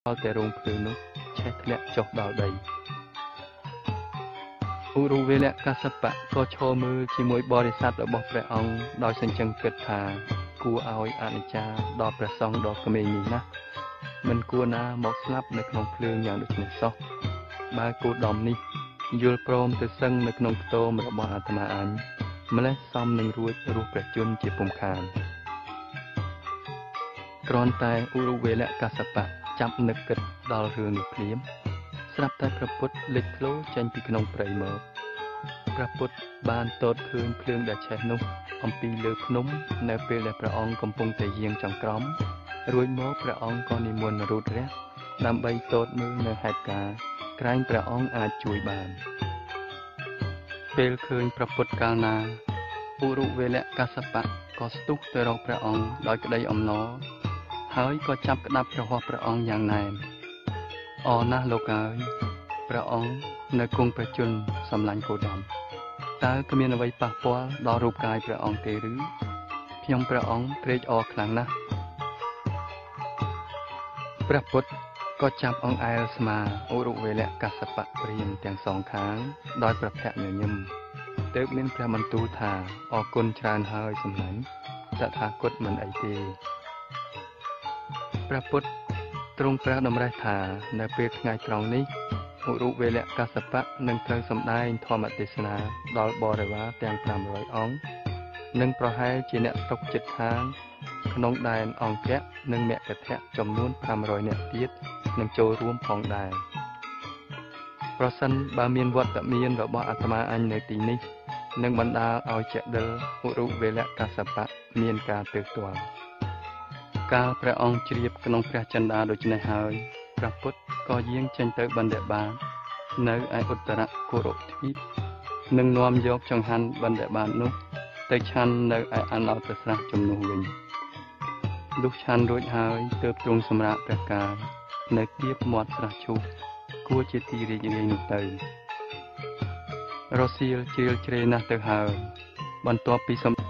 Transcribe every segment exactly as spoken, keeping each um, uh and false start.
แต่รวงเพลิงนุใช้ทะเลจกดาวใดอุรุเวลกัสปะก็โชว์มือจีมวยบริษัทระบบพระองค์โดยสัญจังเกิดทากูเอาอาณิจาดอกประซองดอกกระเมนีนะมันกลัวนาหมกสลับในขนมเพลิงอย่างดุจในซอกบากูดอมนี่ยูโปรมตัวซึ่งในขนมโตมระบอาตมาอันเมล็ดซ้ำหนึ่งรูดรูปประจุนจีปุ่มคานกรอนตายอุรุเวลกัสปะจับนึกกึดดอลเรืองนิเพลียมสลับแต่พระพุทธเล็กโลจันปีขนมไพรเมิบพระพุทธบานโตดคืนเพลิงดัชเชนุอมปีเลือกนุ่มในเปลือยพระองค์กำปงแต่เยียงจังกรอมรวยโมพระองค์ก็นิมนต์รูดเรียนำใบโตดมือในเหตุการณ์กลายพระองค์อาจช่วยบานเปลคืนพระพุทธกาลนาอุรุเวลกัสปะก็สตุกเตรอพระองค์โดยกระไดอมน้อหายก็จับกระดับพระหัวพระองค์อย่างแน่นออนะโลกายพระองค์ในกรุงประจุนสำลังโกดมตาก็มีนวัยปะปัวดอรูปกายพระองค์เตรือเพียงพระองค์เตรจอครั้งนะพระพุทธก็จับองค์ไอลสมาอุรุเวลกัสปะเปลี่ยนแต่งสองครั้งโดยประแพะเหนือยมเติบมินพระมันตูธาออกกุลชานเฮยสมัยตถาคตมันไอเตพระพุทธตรงพระดำไรธาในเปรตไงตรองนี้อุรุเวลกัสปะหนึ่งเทิงสำได้ธรรมเทศนาดอลบริวารแต่งพรามร้อยองหนึ่งประให้จีเนตกจิตทางขนมได้องแกะหนึ่งแม่กระแทะจำนวนพรามร้อยเนตีดหนึ่งโจรวมพองได้เพราะสันบามีนวัดตะมีนระบอาตมาอันในตีนี้หนึ่งบรรดาเอาเจเดลอุรุเวลกัสปะมีนการเติบโตการพระองค์เฉียบขนมพระจันดาโดยในหายพระพุทธก็เยี่ยงเช่นเตบันเดบาในไออุตระโกรทิหนึ่งนวมยกจังหันบันเดบานุแต่ชันในไออันเอาตสระจมนุวิญลูกชันโดยหายเติบตรงสมระประกายในเกียบหมดสระชุกกัวเจตีเรียนนุเตยรสิลเจลเจรนาเตหายบรรทบปีสม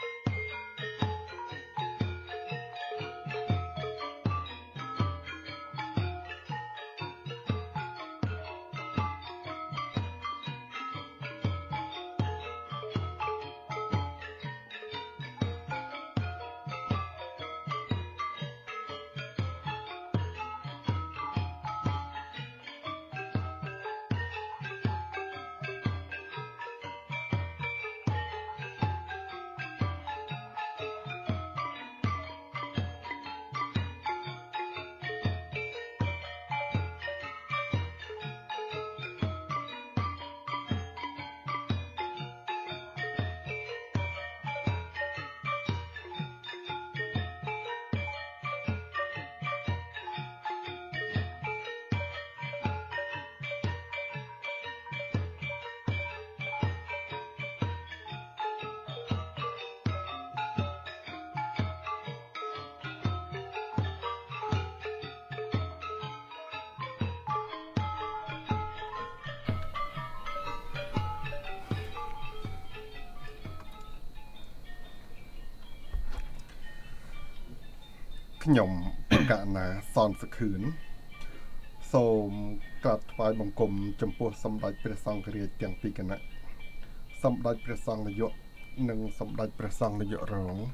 ขยมประกาศนาซอนสขืนโสมกราบถวายบังคมจำพวกสมเด็จพระสังฆราชเตียงปีกันนะสมเด็จพระสังฆนายกหนึ่งสมเด็จพระสังฆนายกรอง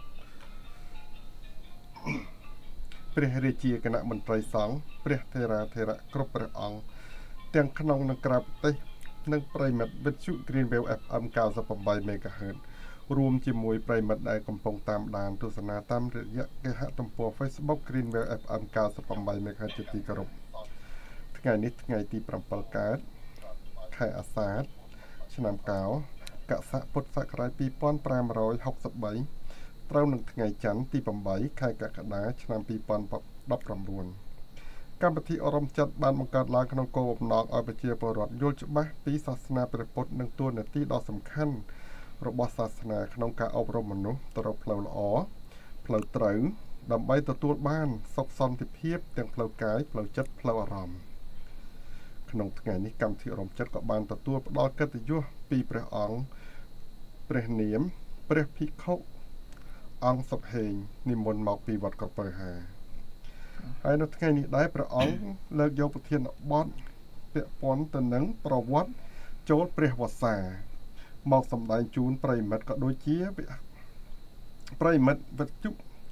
พระเรจีคณะมนตรีสองพระเทราเทระครบพระองค์เตียงขนองนังกราบเตนังปริมัดวิชุกรีนเวลเอฟเอ็มเก้าสิบแปดเมกะเฮิรตซ์รวมจิมวยปริมัดได้กำปองตามดานทุสนาตามระยะเกหะตัมปัวเฟซบุ๊กกรีนเวลเอฟเอ็มเก้าสิบแปดเมกะเฮิรตซ์จุดที่กรบไงนิดไงตีปรำปลการไข่อาสาดชนามเก่ากะสะพุทธศักราชปีป้อนปรามร้อยหกสิบใบเต้าหนึ่งไงจันตีปำใบไข่กะกระดาชนามปีป้อนดับรำรวนการปฏิอารมณ์จัดบานบังการลาขนมโกบนอกเอาไปเชียร์ปรดโยชบะปีศาสนาประพุทธหนึ่งตัวในที่ดอสำคัญระบบศาสนาขนมการอบรมมนุษย์ตลอดเพลาอ๋อเพลาเต๋อดำใบตัวตัวบ้านซอกซอนที่เพียบเตียงเพลากายเพลาจัดเพลาอารมณ์ขนมไงนี้กรรมที่อารมณ์จัดกับบานตัวตัวดอกกัตยุปีประองเปรเนียมเปรพิเขาองสบเหงนิมนต์หมอกปีวัดกระเปอหาហើយនៅថ្ងៃនេះដែរព្រះអង្គលើកយកប្រធានបទពាក់ព័ន្ធទៅនឹងប្រវត្តិចូលព្រះវស្សាមកសម្ដែងជូនប្រិមិត្តក៏ដូចជាប្រិមិត្តវិទ្យុ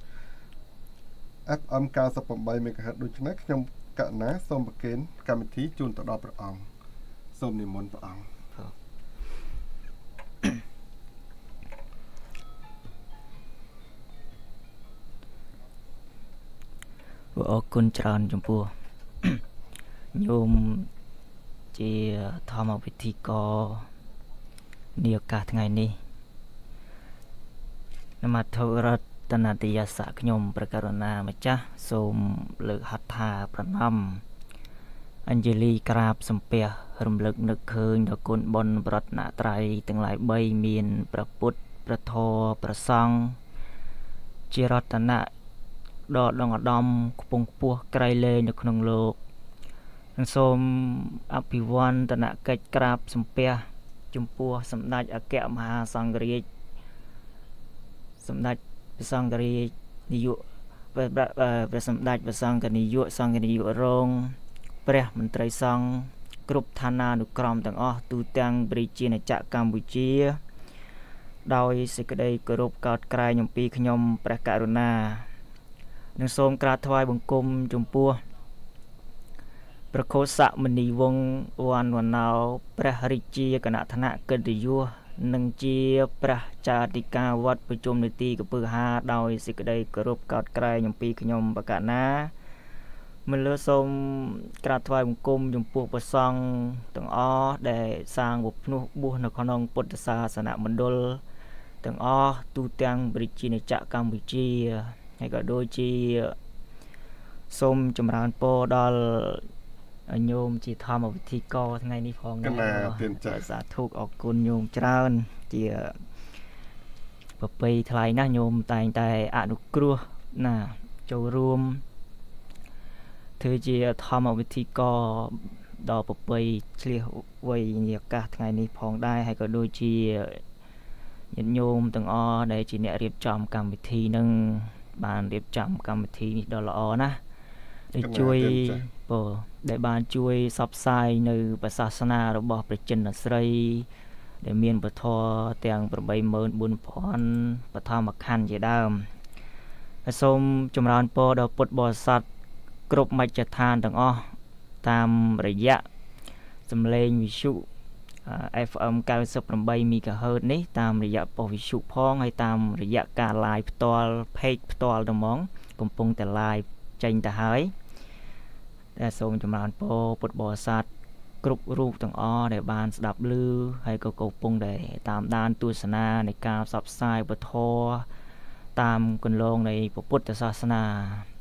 ép em เก้าสิบแปด មេហ្គាហឺត ដូច្នេះខ្ញុំកណ្ណាសូមប្រគេនកម្មវិធីជូនទៅដល់ព្រះអង្គសូមនិមន្តព្រះអង្គអរគុណច្រើនចំពោះញោមជាធម្មវិធីករនាឱកាសថ្ងៃនេះនមថរតនតយសៈខ្ញុំព្រះករុណាម្ចាស់សូមលើកហដ្ឋាប្រណម្យអញ្ជលីក្រាបសំពះរំលឹកនឹកឃើញដល់គុណបុណ្យប្រតនត្រ័យទាំងឡាយ3មានព្រះពុទ្ធព្រះធម៌ព្រះសង្ឃជារតនៈដ៏ដងឧត្តមខ្ពង់ខ្ពស់ក្រៃលែងនៅក្នុងលោកនិងសូមអភិវឌ្ឍនកិច្ចក្រាបសំពះចំពោះសម្ដេចអគ្គមហាសង្ឃរាជសម្ដេចព្រះសង្ឃរាជនាយកព្រះសម្ដេចព្រះសង្ឃនាយកសង្ឃនាយករងព្រះមន្ត្រីសង្ឃគ្រប់ឋានានុក្រមទាំងអស់ទូទាំងប្រជាជាតិកម្ពុជាដោយសេចក្តីគោរពកោតក្រែងអំពីខ្ញុំព្រះករុណានិងសូមក្រាបថ្វាយបង្គំចំពោះព្រះខោសមនីវង្សវណ្ណវណ្ណោព្រះរាជាគណៈឋានៈកិត្តិយសនិងជាព្រះចាតិកាវត្តប្រជុំនីតិកពើហាដោយសេចក្តីគោរពកោតក្រែងអំពីខ្ញុំបកណាមិនលើសូមក្រាបថ្វាយបង្គំចំពោះព្រះសង្ឃទាំងអស់ដែលសាងវភ្នោះបួសនៅក្នុងពុទ្ធសាសនមណ្ឌលទាំងអស់ទូទាំងប្រជាជាតិកម្ពុជាហើយក៏ដូចជាសូមចម្រើនពរដល់ញោមជាធម្មវិធីករថ្ងៃនេះផងដែរសាធុអរគុណញោមច្រើនជាប្រពៃថ្លៃណាស់ញោមតែងតែអនុគ្រោះណាចូលរួមធ្វើជាធម្មវិធីករដល់ប្រពៃឆ្លៀសវៃនាឱកាសថ្ងៃនេះផងដែរហើយក៏ដូចជាញាតិញោមទាំងអស់ដែលជាអ្នករៀបចំកម្មវិធីនឹងបានរៀបចំកម្មវិធីនេះដ៏ល្អណាស់ដែលជួយបើដែលបានជួយផ្សព្វផ្សាយនៅព្រះសាសនារបស់ព្រះចិនស្រីដែលមានពធទាំង eight thousand four hundred បឋមខណ្ឌជាដើមហើយសូមចម្រើនពរដល់ពុទ្ធបរិស័ទគ្រប់មជ្ឈដ្ឋានទាំងអស់តាមរយៈសំឡេងវិទ្យុ ép em เก้าสิบแปด មេហ្គាហឺត នេះតាមរយៈប៉ុស្តិ៍វិទ្យុផងហើយតាមរយៈការ live ផ្ទាល់ page ផ្ទាល់តែហ្មងកំពុងតែ live ចេញទៅហើយតែសូមចម្រើនពរពុទ្ធបរិស័ទគ្រប់រូបទាំងអស់ដែលបានស្ដាប់ឮហើយក៏កំពុងតែតាមដានទស្សនានៃការផ្សព្វផ្សាយពធតាមគន្លងនៃពុទ្ធសាសនា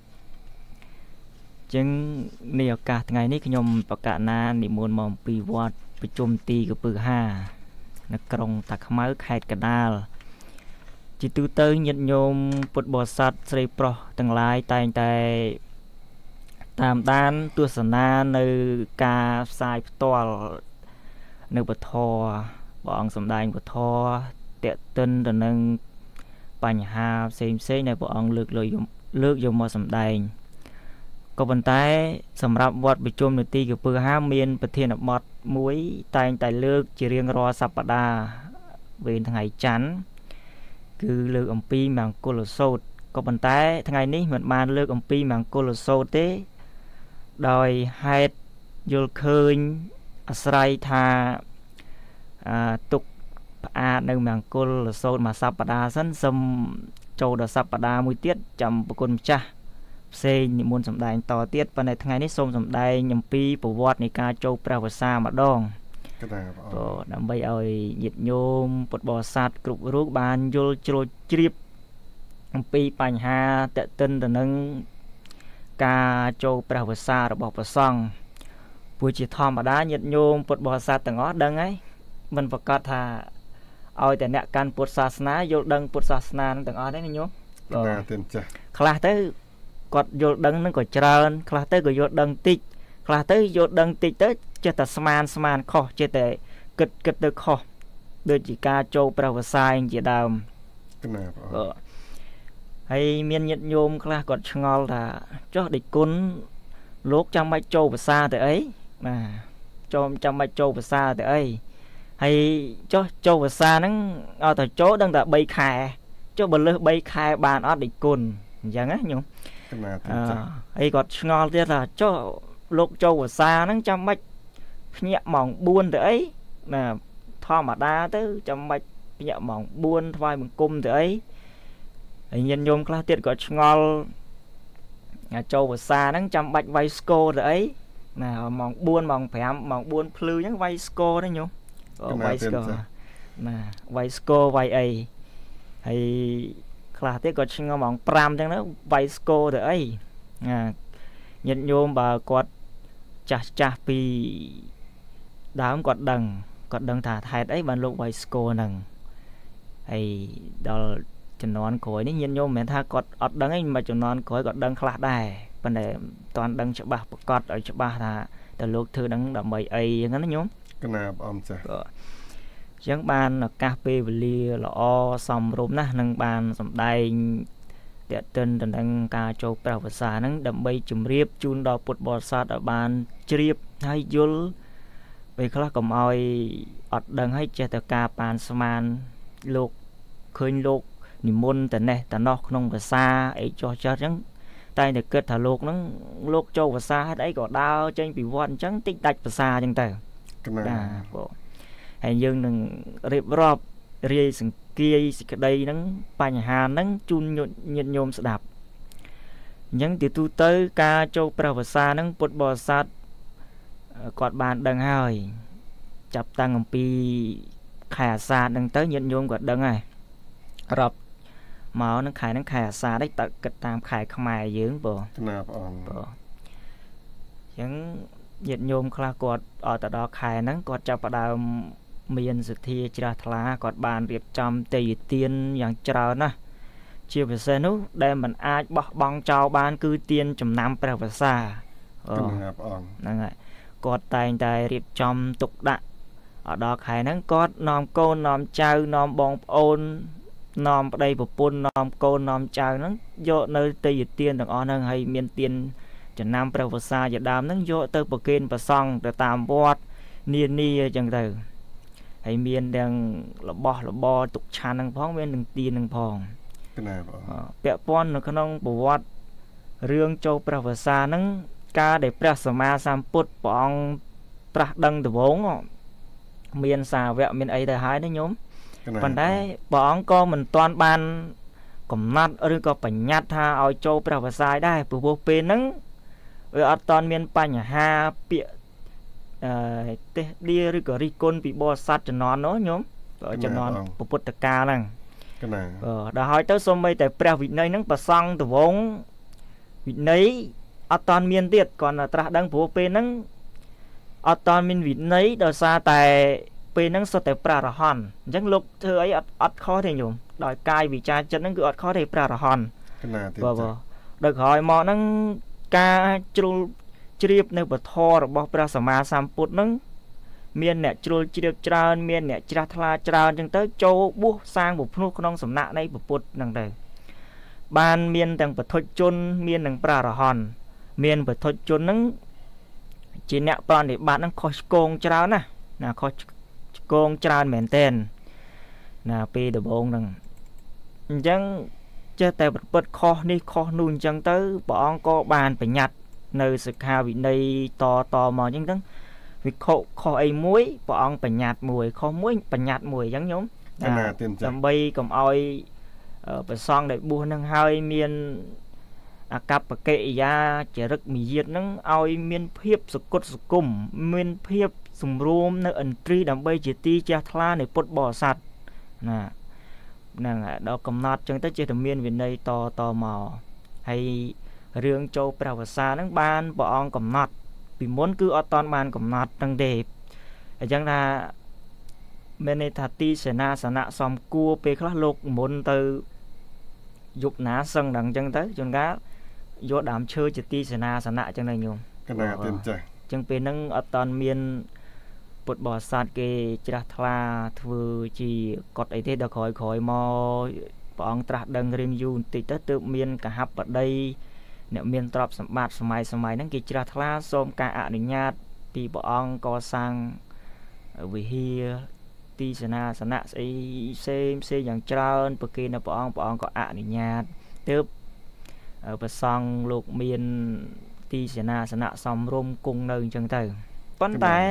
ចឹងในឱកាសថ្ងៃនេះខ្ញុំបកណានិមន្តមកអំពីវត្តប្រជុំទីកពើហានៅក្រុងតាខ្មៅខេត្តកណ្ដាលជាទូទៅញាតិញោមពុទ្ធបរិស័ទស្រីប្រុសទាំងឡាយតែងតែតាមដានទស្សនានៅការផ្សាយផ្ទាល់នៅពធព្រះអង្គសម្ដែងពធតេតិនទៅនឹងបញ្ហាផ្សេងផ្សេងដែលព្រះអង្គលើកលើកយកមកសម្ដែងក៏ប៉ុន្តែសម្រាប់វត្តប្រជុំនីតិកពើហាមានប្រធានបទមួយតែងតែលើកជារៀងរាល់សប្តាហ៍វេនថ្ងៃច័ន្ទគឺលើកអំពីមង្គលសូត្រក៏ប៉ុន្តែថ្ងៃនេះមិនបានលើកអំពីមង្គលសូត្រទេដោយហេតុយល់ឃើញអាស្រ័យថាអឺទុកផ្អាកនៅមង្គលសូត្រមួយសប្តាហ៍សិនសូមចូលដល់សប្តាហ៍មួយទៀតចាំប្រគុណម្ចាស់ផ្សេងនិមន្តសម្ដែងតទៀតប៉ុន្តែថ្ងៃនេះសូមសម្ដែងអំពីប្រវត្តិនៃការចូលព្រះវស្សាម្ដងក៏ដើម្បីឲ្យញាតិញោមពុទ្ធបរិស័ទគ្រប់រូបបានយល់ជ្រោចជ្រាបអំពីបញ្ហាតេតិនទៅនឹងការចូលព្រះវស្សារបស់ព្រះសង្ឃព្រោះជាធម្មតាញាតិញោមពុទ្ធបរិស័ទទាំងអស់ដឹងហើយមិនប្រកាសថាឲ្យតែអ្នកកាន់ពុទ្ធសាសនាយល់ដឹងពុទ្ធសាសនាទាំងអស់ទេណាញោមបាទទេចាស់ខ្លះទៅគាត់យល់ដឹងនឹងក៏ច្រើនខ្លះទៅក៏យល់ដឹងតិចខ្លះទៅយល់ដឹងតិចទៅចេះតែស្មានស្មានខុសចេះតែគិតគិតទៅខុសដូចជាការចូលព្រះវស្សាជាដើមណាបងហ hay miền nhiệt nhôm là còn ngol là cho địch cún lúc trong mai châu và xa tới ấy mà cho trong mai châu và xa tới ấy hay cho châu và xa nó ở tại chỗ đang là bay khai cho bờ lơ bay khai bàn ở địch cún chẳng á nhung hay còn ngol tiếc là cho lúc châu và xa nó trong mai nhẹ mỏng buôn tới ấy là tho mà đa tới trong mai nhẹ mỏng buôn vai bằng cung tới ấy nhân nhôm class tiết có ngol châu và xa nó trăm bạch vay sco đấy nào mong buôn mong phèm mong buôn plư những vay sco đấy nhung vay sco nè vay sco vay ấy hay class tiết có ngol mong pram chẳng nó vay sco đấy à nhân nhôm bà quạt chà chà pi đám quạt đằng quạt đằng thả thải đấy bàn lúc vay sco nằng hay đó chừng non cối ní nhiên nhôm mẹ tha cọt ọt đắng ấy mà chừng non cối cọt đắng khlat đài vấn đề toàn đắng cho bà cọt ở cho bà thà từ lúc thư đắng đậm bầy ấy ngắn nó nhôm cái nào ông sẽ chẳng ban là cà phê và lia là o xong rôm nè nâng bàn xong đây để tên đằng đằng ca châu bèo và xa nâng đậm bầy chùm riếp chun đo bột bò sát ở bàn riếp hay dul vì khá cầm oi ọt đắng hay che tờ ca bàn sman lục khơi lục niệm môn tận này tận đó không và xa ấy cho cho trắng tay để kết thả lục nó lục châu và xa đấy có đau trên bị vòn trắng tích đạch và xa chẳng tờ à hay dương đừng riệp rọp ri sừng kia đây nó bành hà nó chun nhiệt nhôm sẽ đạp những từ tu tới ca châu pra và xa nó bột bò sát quạt bàn đằng hơi chập tăng pi khả xa đằng tới nhiệt nhôm quạt đằng này rọp mà nó khai nó khai xa đấy tự kịch tam khai không ai dưỡng bộ bộ những nhiệt nhôm khá quạt ở tại đó khai nó quạt cho vào đào miền sự thi chả thà quạt bàn điệp trăm tỷ tiên dạng trào nè chiều về xe nút đem mình ai bỏ bong trao ban cư tiên chấm năm bèo và xa quạt tay tay điệp trăm tục đạn ở đó khai nó quạt nòm cô nòm trao nòm bong ôn nòm đây bộ pôn nòm cô nòm trao nó vô nơi tây tiên đằng on hơn hay miền tiên chấm năm bèo và xa giờ đám nó vô tới bờ kênh và xong để tạm bọt niên ni chẳng từ hay miền đang là bò là bò tục tràn đang phóng bên đằng tiền đằng phòng bẹ pon nó không bộ vót riêng châu Pravasa nó ca để Prasama Samput bong pra đăng từ vốn miền xà vẹo miền ấy là hai đấy nhóm còn đấy bong con mình toàn ban cầm nát rồi có phải nhát tha ở châu Pravasa đây bù bù pê nắng ở toàn miền Pành ha bịa đi rồi có đi côn bị bò sát cho nó nó nhóm ở cho nó bộ bút tất cả này ờ đã hỏi tới số mấy tại preo vị này nó bà xong từ vốn vị nấy ở toàn miền tiệt còn là tra đăng phố pe nó ở toàn miền vị nấy đòi xa tại pe nó sao tại pra ra hòn chẳng lúc thưa ấy ắt khó thì nhung đòi cai vị cha chân nó cứ ắt khó thì pra ra hòn vâng vâng được hỏi mò nó ca chul chìp nơi bờ thò rồi bỏ Prasama Samput nó miền nè chul chìp trơn miền nè chra thla trơn chừng tới châu buốt sang một phút không sầm nạ đây một phút đằng đây ban miền đằng bờ thôi chôn miền đằng Prarahon miền bờ thôi chôn nó chỉ nè toàn để bạn nó khó cong trơn nè nè khó cong trơn mền tên nè pi đồ bông đằng chẳng chơi tại bật bật kho đi kho nuôi chẳng tới bọn có bàn phải nhặt nơi sự hào vị này to to mò những thứ vì kho kho ấy muối bọn phải nhạt mùi kho muối phải nhạt mùi giống nhóm làm bay cầm oi ở bờ son để buôn năng hơi miền à cặp và kệ ra chỉ rất mì diệt nó oi miền phiếp sụt cốt sụt cùng miền phiếp sùng rôm nơi ẩn tri làm bay chỉ ti cha thla để bột bò sạt nè nè đó cầm nát chẳng tới chơi thầm miền vị này to to mò hay riêng châu Pravasa nó ban bọn cầm nát vì muốn cứ ở toàn ban cầm nát đang đẹp chẳng là Menethati Sena Sana Som cua pe khá lục muốn từ dục ná sân đằng chân tới chân cá vô đám chơi chỉ ti Sena Sana chân này nhung cái này tiền chạy chân pe nâng ở toàn miền bột bò sát kê chả thla thừa chỉ cọt ấy thế được khỏi khỏi mò ព្រះអង្គត្រាស់ដឹងរៀងយូរបន្តិចទៅទើបមានកហបតីអ្នកមានទ្រព្យសម្បត្តិសម័យសម័យហ្នឹងគេជ្រះថ្លាសូមការអនុញ្ញាតពីព្រះអង្គកសាងវិហារទីសេនាសនៈស្អីផ្សេងផ្សេងយ៉ាងច្រើនប្រគេនដល់ព្រះអង្គព្រះអង្គក៏អនុញ្ញាតទើបព្រះសង្ឃលោកមានទីសេនាសនៈសំរុំគង់នៅអញ្ចឹងទៅប៉ុន្តែ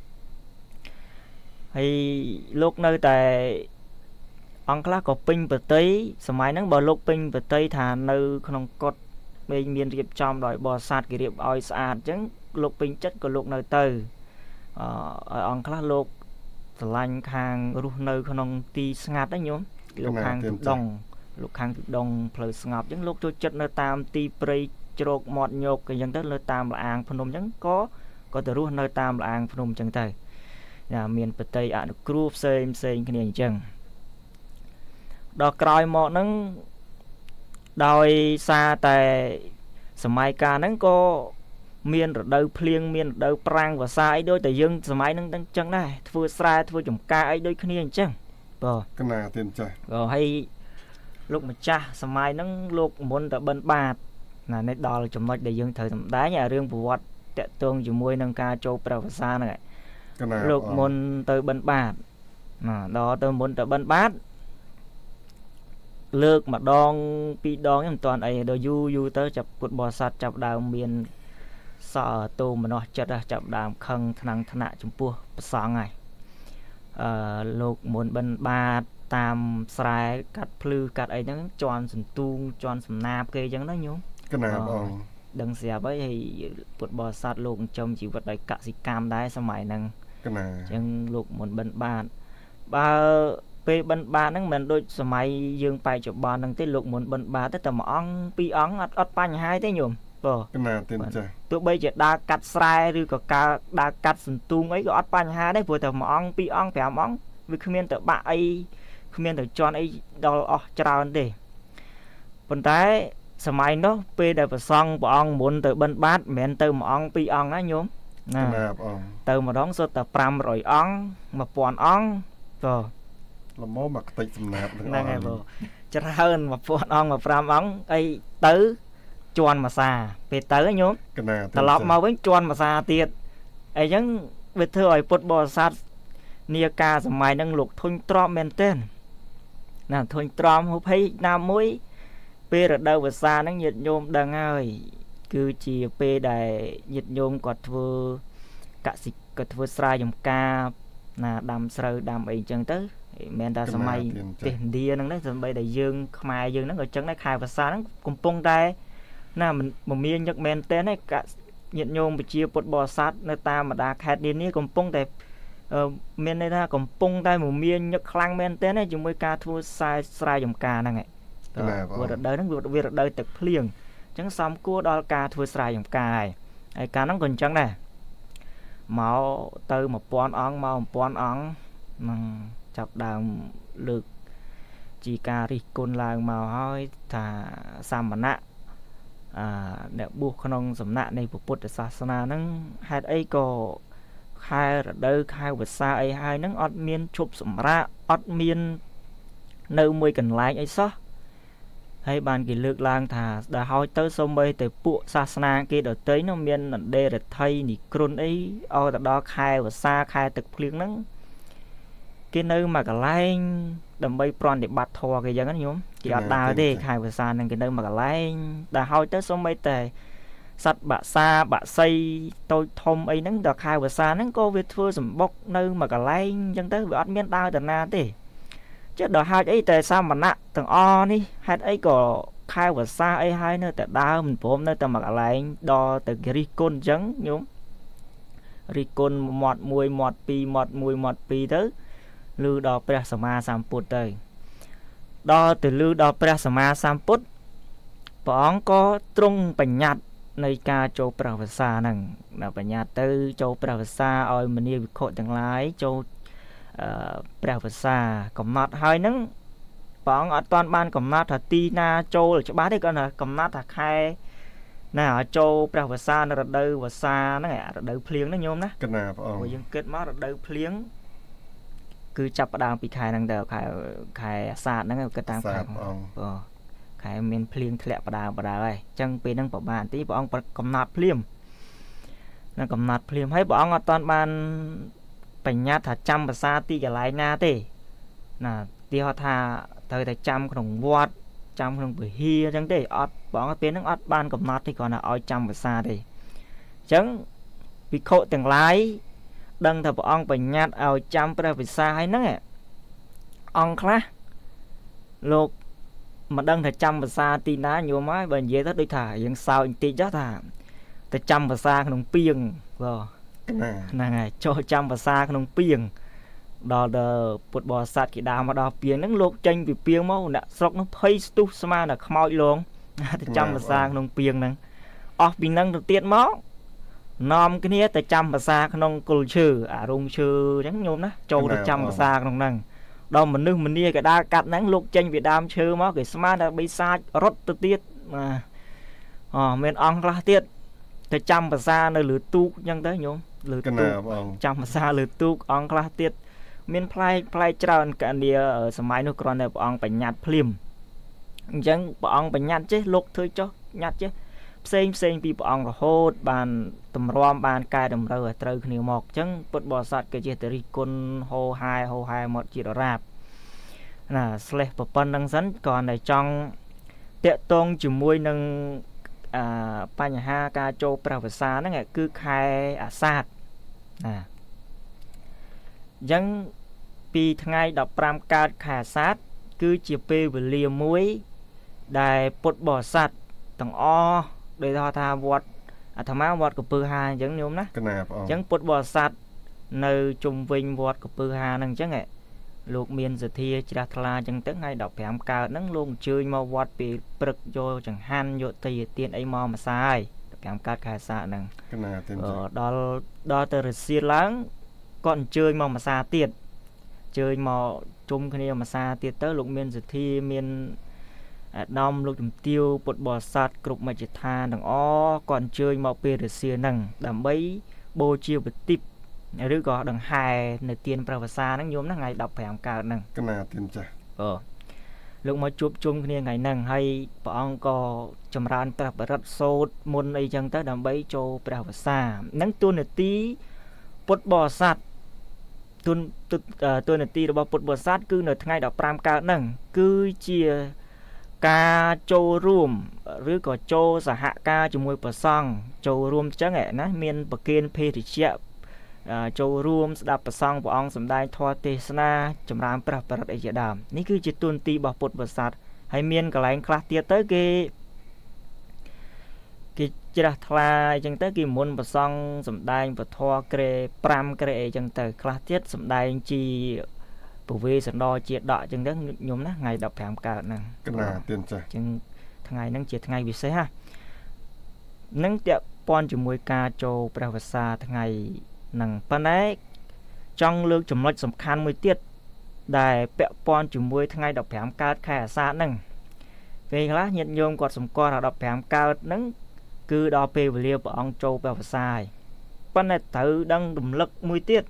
ហើយលោកនៅតែអង្គខ្លះក៏ពេញប្រតិសម័យហ្នឹងបើលោកពេញប្រតិថានៅក្នុងកុដិវិញមានរៀបចំដោយបរិស័ទគេរៀបឲ្យស្អាតអញ្ចឹងលោកពេញចិត្តក៏លោកនៅទៅអឺអង្គខ្លះលោកស្រឡាញ់ខាងរស់នៅក្នុងទីស្ងាត់ហ្នឹងញោមលោកខាងទឹកដុងលោកខាងទឹកដុងផ្លូវស្ងប់អញ្ចឹងលោកចូលចិត្តនៅតាមទីព្រៃជ្រោកមាត់ញោកអញ្ចឹងទៅលើតាមលអាងភ្នំអញ្ចឹងក៏ក៏ទៅរស់នៅតាមលអាងភ្នំអញ្ចឹងទៅណាមានបតីអនុគ្រោះផ្សេងផ្សេងគ្នាអញ្ចឹងដល់ក្រោយមកហ្នឹងដោយសារតែសម័យកាលហ្នឹងក៏មានរដូវភ្លៀងមានរដូវប្រាំងវស្សាអីដូចតែយើងសម័យហ្នឹងអញ្ចឹងដែរធ្វើស្រែធ្វើចម្ការអីដូចគ្នាអញ្ចឹងបាទកណាទៀតចាស់ក៏ហើយលោកម្ចាស់សម័យហ្នឹងលោកមុនទៅបិណ្ឌបាតណានេះដល់ចំណុចដែលយើងត្រូវសម្ដែងអារឿងប្រវត្តិតាក់ទងជាមួយនឹងការចូលព្រះវស្សាហ្នឹងលោកមុនទៅបិណ្ឌបាតណាដល់ទៅមុនទៅបិណ្ឌបាតលើកម្ដងពីរដងហ្នឹងមិនតាន់អីដល់យូរយូរទៅចាប់ពុទ្ធបរិស័ទចាប់ដើមមានសអតោមនោចិត្តចាប់ដើមខឹងថ្នាំងថ្នាក់ចំពោះប្រសង់ហើយអឺលោកមុនបិណ្ឌបាតតាមស្រែកាត់ភ្លឺកាត់អីហ្នឹងជន់សន្ទូងជន់សំណាបគេអញ្ចឹងណាញោមកណាបងដឹងស្រាប់ហើយហើយពុទ្ធបរិស័ទលោកចិញ្ចឹមជីវិតដោយកសិកម្មដែរសម័យហ្នឹងកណាអញ្ចឹងលោកមុនបិណ្ឌបាតបើពេលបិណ្ឌបាតហ្នឹងមិនដូចសម័យយើងបច្ចុប្បន្នហ្នឹងទេលោកមុនបិណ្ឌបាតទៅតែមួយអង្គពីរអង្គអត់អត់បញ្ហាទេញោមបាទកណាទៀតចាទោះបីជាដើរកាត់ស្រែឬក៏ការដើរកាត់សន្ទូងអីក៏អត់បញ្ហាដែរព្រោះតែមួយអង្គពីរអង្គប្រាំអង្គវាគ្មានទៅបាក់អីគ្មានទៅជន់អីដល់អស់ច្រើនទេប៉ុន្តែសម័យនោះពេលដែលប្រសង់ព្រះអង្គមុនទៅបិណ្ឌបាតមិនមែនទៅមួយអង្គពីរអង្គណាញោមណាបងទៅម្ដងសុទ្ធតែប្រាំរយអង្គមួយពាន់អង្គបាទល្មមមកខ្ទេចសំណាបហ្នឹងហើយបងច្រើនមួយពាន់អង្គមួយប្រាំអង្គអីទៅជន់មួយសាពេលទៅញោមកណាត្រឡប់មកវិញជន់មួយសាទៀតអីចឹងវាធ្វើឲ្យពុទ្ធបរិស័ទនាការសម័យហ្នឹងលោកធុញទ្រាំមែនទែនណាធុញទ្រាំហូបហីណាមួយពេលរដូវវស្សាហ្នឹងញាតិញោមដឹងហើយគឺជាពេលដែលញាតិញោមគាត់ធ្វើកសិគាត់ធ្វើស្រែចម្ការណាដាំស្រូវដាំអីចឹងទៅមិនមែនតែសម័យទេឥណ្ឌាហ្នឹងទេសំបីតែយើងខ្មែរយើងហ្នឹងក៏ចឹងដែរខែវស្សាហ្នឹងកំពុងតែណាមមាញឹកមែនទែនឯកញាតិញោមប្រជាពុទ្ធបរិស័ទនៅតាមបណ្ដាខេត្តនានាកំពុងតែមានន័យថាកំពុងតែមមាញឹកខ្លាំងមែនទែនជាមួយការធ្វើស្រែស្រែចម្ការហ្នឹងឯងព្រោះរដូវហ្នឹងវារដូវទឹកភ្លៀងអញ្ចឹងសំគួរដល់ការធ្វើស្រែចម្ការហើយហើយការហ្នឹងក៏អញ្ចឹងដែរមកទៅ1000អង្គមក1000អង្គនឹងចាប់ដើមលើកជាការរិះគន់ឡើងមកហើយថាសាមណៈអឺអ្នកបួសក្នុងសំណាក់នៃពុទ្ធសាសនាហ្នឹងហេតុអីក៏ខែរដូវខែវស្សាអីហើយហ្នឹងអត់មានឈប់សម្រាកអត់មាននៅមួយកន្លែងអីសោះហើយបានគេលើកឡើងថាដល់ហើយទៅសូម្បីតែពួកសាសនាគេដទៃនោះមាននណ្ដេរដ្ឋីនិគ្រុនអីឲ្យទៅដល់ខែវស្សាខែទឹកភ្លៀងហ្នឹងគេនៅមួយកន្លែងដើម្បីប្រតិបត្តិធម៌គេអញ្ចឹងណាញោមគេអត់ដើរទេខែវស្សាហ្នឹងគេនៅមួយកន្លែងដល់ហើយទៅសូម្បីតែសត្វបាក់សាបាក់សីតូចធំអីហ្នឹងដល់ខែវស្សាហ្នឹងក៏វាធ្វើសម្បុកនៅមួយកន្លែងអញ្ចឹងទៅវាអត់មានដើរទៅណាទេចុះដល់ហេតុអីតែសាមណៈទាំងអស់នេះហេតុអីក៏ខែវស្សាអីហើយនៅតែដើរមិនព្រមនៅតែមួយកន្លែងដល់ទៅគេរិះគន់អញ្ចឹងញោមរិះគន់មាត់មួយមាត់ពីរមាត់មួយមាត់ពីរទៅលឺដល់ព្រះសម្មាសម្ពុទ្ធទៅដល់ទៅលឺដល់ព្រះសម្មាសម្ពុទ្ធព្រះអង្គក៏ទ្រង់បញ្ញត្តិនៃការចូលព្រះវស្សាហ្នឹងដល់បញ្ញត្តិទៅចូលព្រះវស្សាឲ្យមនីវិខុទាំងឡាយចូលអឺព្រះវស្សាកំណត់ហើយហ្នឹងព្រះអង្គអត់ទាន់បានកំណត់ថាទីណាចូលច្បាស់ទេគាត់ថាកំណត់ថាខែណាចូលព្រះវស្សានៅរដូវវស្សាហ្នឹងរដូវភ្លៀងហ្នឹងញោមណាកណាបងព្រោះយើងគិតមករដូវភ្លៀងគឺចាប់ផ្ដើមពីខែហ្នឹងទៅខែខែអាសាឍហ្នឹងគឺតាមខែបងខែមានភ្លៀងធ្លាក់ផ្ដើមផ្ដើមហើយអញ្ចឹងពេលហ្នឹងប្រហែលទីព្រះអង្គកំណត់ភ្លាមនឹងកំណត់ភ្លាមហើយព្រះអង្គអត់ទាន់បានបញ្ញត្តិថាចាំភាសាទីកន្លែងណាទេណាទីហៅថាត្រូវតែចាំក្នុងវត្តចាំក្នុងពហិអញ្ចឹងទេអត់ព្រះអង្គពេលហ្នឹងអត់បានកំណត់ទេគ្រាន់តែឲ្យចាំភាសាទេអញ្ចឹងភិក្ខុទាំងឡាយដឹងថាព្រះអង្គបញ្ញត្តិឲ្យចាំព្រះភាសាហើយហ្នឹងអង្គខ្លះលោកមិនដឹងថាចាំភាសាទីណាញោមហើយបើនិយាយទៅដូចថាយើងសើចបន្តិចចុះថាទៅចាំភាសាក្នុងពាងបាទហ្នឹងហើយចូលចាំភាសាក្នុងពាងដល់ដល់ពុទ្ធបរិស័ទគេដើរមកដល់ពាងហ្នឹងលោកចេញពីពាងមកអ្នកស្រុកនោះភ័យស្ទុះស្មានតែខ្មោចលងទៅចាំភាសាក្នុងពាងហ្នឹងអស់ពីហ្នឹងទៅទៀតមកនាំគ្នាទៅចាំភាសាក្នុងគល់ឈើអារងឈើអញ្ចឹងញោមណាចូលទៅចាំភាសាក្នុងហ្នឹងដល់មនុស្សម្នាក៏ដើរកាត់ហ្នឹងលោកចេញពីដើមឈើមកគេស្មានតែបីសាច់រត់ទៅទៀតបាទអូមានអង្គខ្លះទៀតទៅចាំភាសានៅលើទូកអញ្ចឹងទៅញោមលើទូកចាំភាសាលើទូកអង្គខ្លះទៀតមានផ្លែផ្លែច្រើនកញ្ញាសម័យនោះគ្រាន់តែព្រះអង្គបញ្ញត្តិភ្លាមអញ្ចឹងព្រះអង្គបញ្ញត្តិចេះលោកធ្វើចុះញត្តិចេះផ្សេងផ្សេងពីព្រះអង្គរហូតបានតម្រាំបានកែតម្រូវឲ្យត្រូវគ្នាមកអញ្ចឹងពុទ្ធបរិស័ទក៏ជាតរិគុណហោហាយហោហាយមកជាដរាបណាស្លេះប្រប៉ុណ្្នឹងសិនគ្រាន់តែចង់តាក់ទងជាមួយនឹងអឺបញ្ហាការចូលព្រះភាសាហ្នឹងគឺខែអាសាឍណាអញ្ចឹងពីថ្ងៃដប់ប្រាំកើតខែអាសាឍគឺជាពេលវេលាមួយដែលពុទ្ធបរិស័ទទាំងអស់ដោយថាវត្តអាត្មាវត្តកពើហាអញ្ចឹងញោមណាកណាបងអញ្ចឹងពុទ្ធបរិស័ទនៅជុំវិញវត្តកពើហាហ្នឹងអញ្ចឹងលោកមានសទ្ធាជ្រះថ្លាអញ្ចឹងទៅថ្ងៃដប់ប្រាំកើតហ្នឹងលោកអញ្ជើញមកវត្តពេលព្រឹកយកចង្ហាន់យកទាទានអីមកម្សាយដប់ប្រាំកើតខែអាសាឍហ្នឹងកណាទេដល់ដល់ទៅរសៀលឡើងគាត់អញ្ជើញមកម្សាទៀតអញ្ជើញមកជុំគ្នាម្សាទៀតទៅលោកមានសទ្ធាមានអាដាមលោកជំទាវពុទ្ធបរិស័ទគ្រប់មជ្ឈដ្ឋានទាំងអស់គាត់អញ្ជើញមកពេលរសៀលហ្នឹងដើម្បីបូជាបទិបឬក៏ដង្ហែនៅទានព្រះវស្សាហ្នឹងញោមណាថ្ងៃដប់ប្រាំកើតហ្នឹងកណាទានចាស់អឺលោកមកជួបជុំគ្នាថ្ងៃហ្នឹងហើយព្រះអង្គក៏ចម្រើនព្រះបរិត្តសូត្រមុនអីចឹងទៅដើម្បីចូលព្រះវស្សាហ្នឹងទូនាទីពុទ្ធបរិស័ទទូនទូនាទីរបស់ពុទ្ធបរិស័ទគឺនៅថ្ងៃដប់ប្រាំកើតហ្នឹងគឺជាការចូលរួមឬក៏ចូលសហការជាមួយព្រះសង្ឃចូលរួមចឹងណាមានប្រគេនភេទជ្ជៈចូលរួមស្ដាប់ព្រះសង្ឃព្រះអង្គសម្ដែងធម៌ទេសនាចម្រើនព្រះបរិត្តអីជាដើមនេះគឺជាទូនាទីរបស់ពុទ្ធបរិស័ទហើយមានកន្លែងខ្លះទៀតទៅគេគេជ្រះថ្លាអញ្ចឹងទៅគេមុនព្រះសង្ឃសម្ដែងពធក្រែប្រាំក្រែអីចឹងទៅខ្លះទៀតសម្ដែងជាពវេសណ្ដជាដកអញ្ចឹងទៅខ្ញុំណាថ្ងៃដប់ប្រាំកើតហ្នឹងកណាទៀនចាស់អញ្ចឹងថ្ងៃហ្នឹងជាថ្ងៃពិសេសហ่ะនឹងពាក់ព័ន្ធជាមួយការចូលព្រះវស្សាថ្ងៃហ្នឹងប៉ុន្តែចង់លើកចំណុចសំខាន់មួយទៀតដែលពាក់ព័ន្ធជាមួយថ្ងៃដប់ប្រាំកើតខែអាសាឍហ្នឹងពេលខ្លះញាតិញោមគាត់សម្គាល់ថាដប់ប្រាំកើតហ្នឹងគឺដល់ពេលវេលាព្រះអង្គចូលព្រះវស្សាហើយប៉ុន្តែត្រូវដឹងរំលឹកមួយទៀត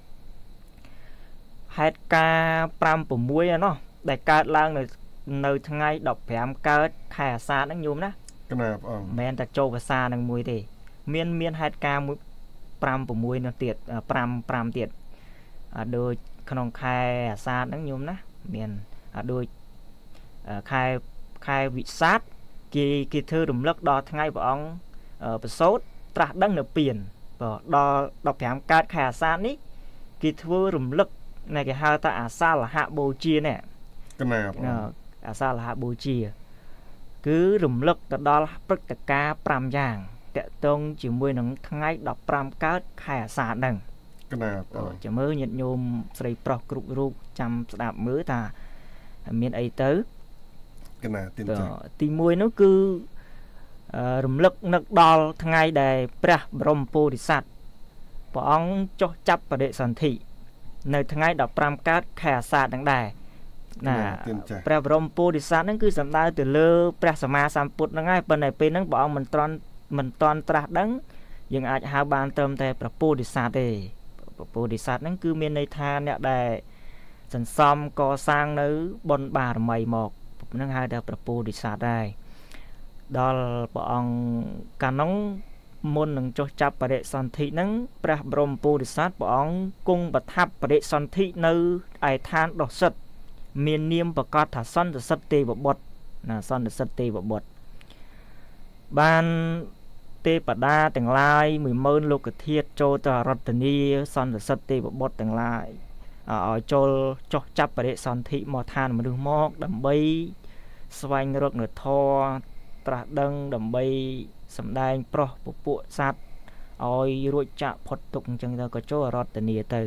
ហេតុការប្រាំប្រាំមួយឯណោះដែលកើតឡើងនៅនៅថ្ងៃដប់ប្រាំកើតខែអាសាឍហ្នឹងញោមណាកណាបងមិនមែនតែចូលភាសានឹងមួយទេមានមានហេតុការមួយប្រាំប្រាំមួយនោះទៀតប្រាំប្រាំទៀតដូចក្នុងខែអាសាឍហ្នឹងញោមណាមានដូចខែខែវិសាខគេគេធ្វើរំលឹកដល់ថ្ងៃព្រះអង្គប្រសូតត្រាស់ដឹងនៅពៀនបាទដល់ដប់ប្រាំកើតខែអាសាឍនេះគេធ្វើរំលឹកណែគេហៅថាអាសាលហបូជានេះកណាអាសាលហបូជាគឺរំលឹកទៅដល់ព្រឹត្តិការណ៍ប្រាំយ៉ាងតកតងជាមួយនឹងថ្ងៃដប់ប្រាំកើតខែអាសាឍហ្នឹងកណាចាំមើលញាតិញោមស្រីប្រុសគ្រប់រូបចាំស្ដាប់មើលថាមានអីទៅកណាទីទីមួយនោះគឺរំលឹកនឹកដល់ថ្ងៃដែលព្រះបរមពោធិសត្វព្រះអង្គចុះចាប់បដិសន្ធិនៅថ្ងៃដប់ប្រាំកើតខែអាសាឍហ្នឹងដែរណាព្រះបរមពោធិសត្វហ្នឹងគឺសំដៅទៅលើព្រះសម្មាសម្ពុទ្ធហ្នឹងហើយប៉ុន្តែពេលហ្នឹងព្រះអង្គមិនត្រន់មិនតន់ត្រាស់ដឹងយើងអាចហៅបានត្រឹមតែព្រះពោធិសត្វទេព្រះពោធិសត្វហ្នឹងគឺមានន័យថាអ្នកដែលសន្សំកសាងនៅបុណ្យបារមីមកនឹងហៅថាព្រះពោធិសត្វដែរដល់ព្រះអង្គកាលនោះមុននឹងចុះចាប់បដិសន្ធិហ្នឹងព្រះបរមពោធិសត្វព្រះអង្គគង់ប្រថាប់បដិសន្ធិនៅឯឋានដុសិតមាននាមប្រកាសថាសន្តិសិទ្ធទេវបុត្រណាសន្តិសិទ្ធទេវបុត្របានទេពតាទាំងឡាយ មួយម៉ឺន លោកធាតុចូលទៅរតនីសន្តិសិទ្ធទេវបុត្រទាំងឡាយឲ្យចូលចុះចាប់បដិសន្ធិមកឋានមនុស្សមកដើម្បីស្វែងរកនូវធម៌ត្រាស់ដឹងដើម្បីសម្ដែងប្រោះពពួកសត្វឲ្យរួចចាកផុតទុក្ខអញ្ចឹងទៅក៏ចូលរតនីទៅ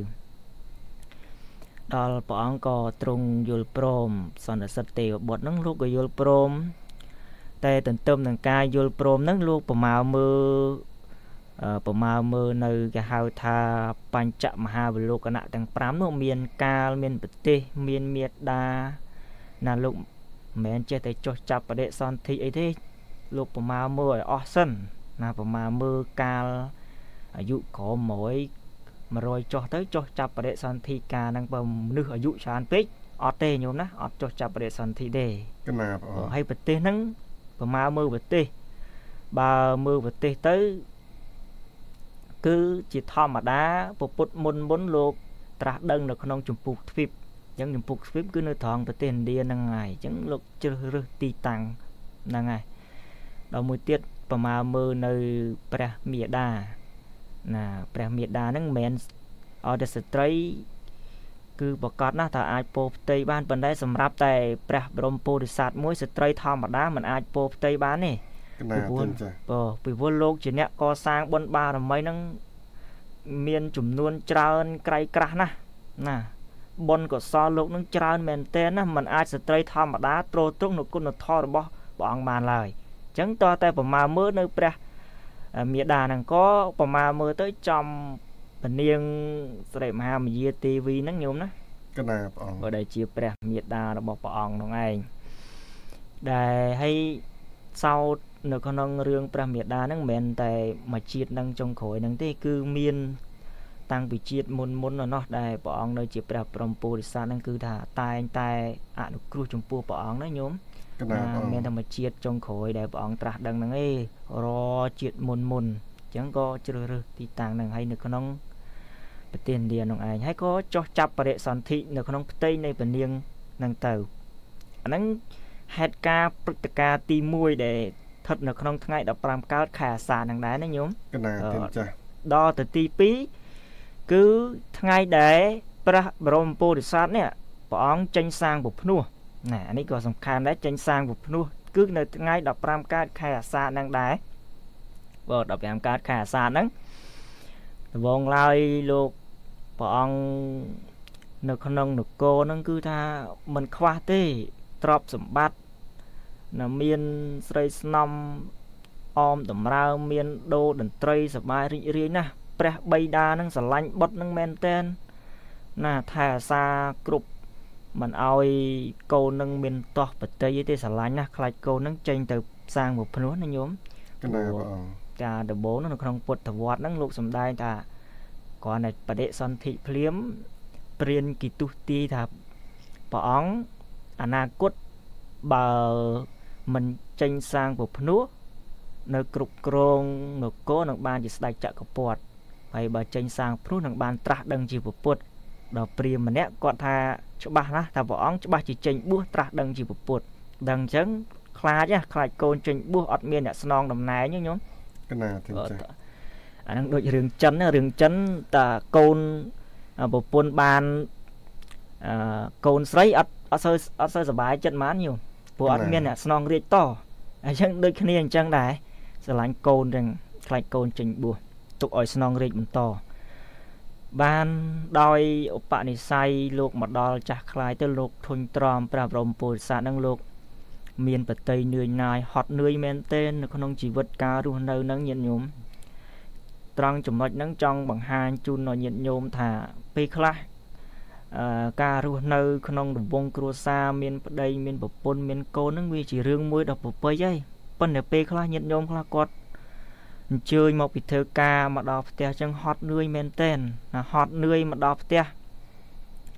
ដល់ព្រះអង្គក៏ទ្រង់យល់ព្រមសន្តិសិទ្ធទេវបុត្រហ្នឹងលោកក៏យល់ព្រមតែទន្ទឹមនឹងការយល់ព្រមហ្នឹងលោកប្រមាលមើលប្រមាលមើលនៅគេហៅថាបញ្ចមហាវិលោកណៈទាំងប្រាំនោះមានកាលមានប្រទេសមានមេត្តាណាលោកមិនមែនចេះតែចុះចាប់បដិសន្ធិអីទេលោកប្រមាលមើលឲ្យអស់សិនណាប្រមាលមើលកាលអាយុក្រមមួយរយចុះទៅចុះចាប់បដិសន្ធិការហ្នឹងបើមនុស្សអាយុច្រើនពេកអត់ទេញោមណាអត់ចុះចាប់បដិសន្ធិទេកណាបងហើយប្រទេសហ្នឹងប្រមាលមើលប្រទេសបើមើលប្រទេសទៅគឺជាធម្មតាពពុទ្ធមុនមុនលោកត្រាស់ដឹងនៅក្នុងចម្ពោះទ្វីបអញ្ចឹងចម្ពោះទ្វីបគឺនៅត្រង់ប្រទេសឥណ្ឌាហ្នឹងហើយអញ្ចឹងលោកជ្រើសរើសទីតាំងហ្នឹងហើយដល់មួយទៀតប្រមាលមើលនៅព្រះមេដាណាព្រះមេដាហ្នឹងមិនមែនឲ្យតែស្ត្រីគឺប្រកាសណាស់ថាអាចពោផ្ទៃបានប៉ុន្តែសម្រាប់តែព្រះបរមពោធិសត្វមួយស្ត្រីធម្មតាមិនអាចពោផ្ទៃបានទេពីព្រោះបើពីព្រោះលោកជាអ្នកកសាងបុណ្យបារមីហ្នឹងមានចំនួនច្រើនក្រៃក្រាស់ណាស់ណាបុណ្យកុសលលោកនឹងច្រើនមែនទែនណាមិនអាចស្ត្រីធម្មតាទ្រទ្រង់នៅគុណធម៌របស់ព្រះអង្គបានឡើយអញ្ចឹងតើតែប្រមាលមើលនៅព្រះមេដាហ្នឹងក៏ប្រមាលមើលទៅចំពនាងស្រីមហាមាយាទេវីហ្នឹងញោមណាកណាព្រះអង្គបើដែលជាព្រះមេដារបស់ព្រះអង្គហ្នឹងឯងដែលឲ្យសោតនៅក្នុងរឿងព្រះមេដាហ្នឹងមិនមែនតែមួយជាតិហ្នឹងចុងក្រោយហ្នឹងទេគឺមានតាំងពីជាតិមុនមុនណោះដែលព្រះអង្គនៅជាព្រះព្រំពោធិសត្វហ្នឹងគឺថាតែងតែអនុគ្រោះចំពោះព្រះអង្គណាញោមមានតែមួយជាតិចុងក្រោយដែលព្រះអង្គត្រាស់ដឹងហ្នឹងឯងរជាតិមុនមុនអញ្ចឹងក៏ជ្រើសរើសទីតាំងហ្នឹងហើយនៅក្នុងប្រទេសឥណ្ឌានោះឯងហើយក៏ចុះចាប់បដិសន្ធិនៅក្នុងផ្ទៃនៃពនាងហ្នឹងទៅអាហ្នឹងហេតុការព្រឹត្តិការណ៍ទីមួយដែលស្ថិតនៅក្នុងថ្ងៃដប់ប្រាំកើតខែអាសាឍហ្នឹងដែរណាញោមកណាទេចាស់ដល់ទៅទីពីរគឺថ្ងៃដែលព្រះបរមពោធិសត្វនេះព្រះអង្គចេញសាងពុភ្នោះណាអានេះក៏សំខាន់ដែរចេញសាងពុភ្នោះគឺនៅថ្ងៃដប់ប្រាំកើតខែអាសាឍហ្នឹងដែរបើដប់ប្រាំកើតខែអាសាឍហ្នឹងដំបងឡើយលោកព្រះអង្គនៅក្នុងនគរហ្នឹងគឺថាមិនខ្វះទេទ្រព្យសម្បត្តិណាមានស្រីស្នំអមតម្រើមមានដូរតន្ត្រីសប្បាយរីករាយណាស់ព្រះបិតាហ្នឹងស្រឡាញ់បុត្រហ្នឹងមែនតើណាថែអាសាគ្រប់មិនឲ្យកូននឹងមានតោះបតីទេស្រឡាញ់ណាស់ខ្លាចកូននឹងចេញទៅសាងមួយភ្នោះណាញោមកណាព្រះអង្គចាដំបូងនៅក្នុងពុទ្ធវត្តហ្នឹងលោកសំដែងថាគ្រាន់តែបដិសន្ធិភ្លាមព្រានគិទុទីថាព្រះអង្គអនាគតបើមិនចេញសាងមួយភ្នោះនៅគ្រប់គ្រងនគរនឹងបានជាស្ដេចចក្រពត្តិហើយបើចេញសាងភ្នោះនឹងបានត្រាស់ដឹងជាពុទ្ធដល់ព្រាហ្មណ៍ម្នាក់គាត់ថាច្បាស់ណាស់ថាព្រះអង្គច្បាស់ជាចេញបួសត្រាស់ដឹងជាពុទ្ធដឹងអញ្ចឹងខ្លាចណាខ្លាចកូនចេញបួសអត់មានអ្នកស្នងតំណែងទេញោមកណាទេចាអាហ្នឹងដូចរឿងចិនរឿងចិនតាកូនប្រពន្ធបានអឺកូនស្រីអត់អត់សូវអត់សូវសុបាយចិត្តហ្មងញោមព្រោះអត់មានអ្នកស្នងរាជតអញ្ចឹងដូចគ្នាអញ្ចឹងដែរស្រឡាញ់កូនទាំងខ្លាចកូនចេញបួសទុកឲ្យស្នងរាជបន្តបានដោយឧបនិស្ស័យលោកមកដល់ចាស់ខ្លាយទៅលោកធុញទ្រាំព្រះបរមពុទ្ធសាសនានឹងលោកមានបតីនឿយណាយហត់នឿយមែនទែននៅក្នុងជីវិតការរស់នៅនឹងញាតិញោមត្រង់ចំណុចហ្នឹងចង់បង្ហាញជូនដល់ញាតិញោមថាពេលខ្លះអឺការរស់នៅក្នុងរង្វង់គ្រួសារមានប្តីមានប្រពន្ធមានកូនហ្នឹងវាជារឿងមួយដ៏ប្រពៃហើយប៉ុន្តែពេលខ្លះញាតិញោមខ្លះគាត់អញ្ជើញមកពីធ្វើការមកដល់ផ្ទះចឹងហត់នឿយមែនទែនណាហត់នឿយមកដល់ផ្ទះ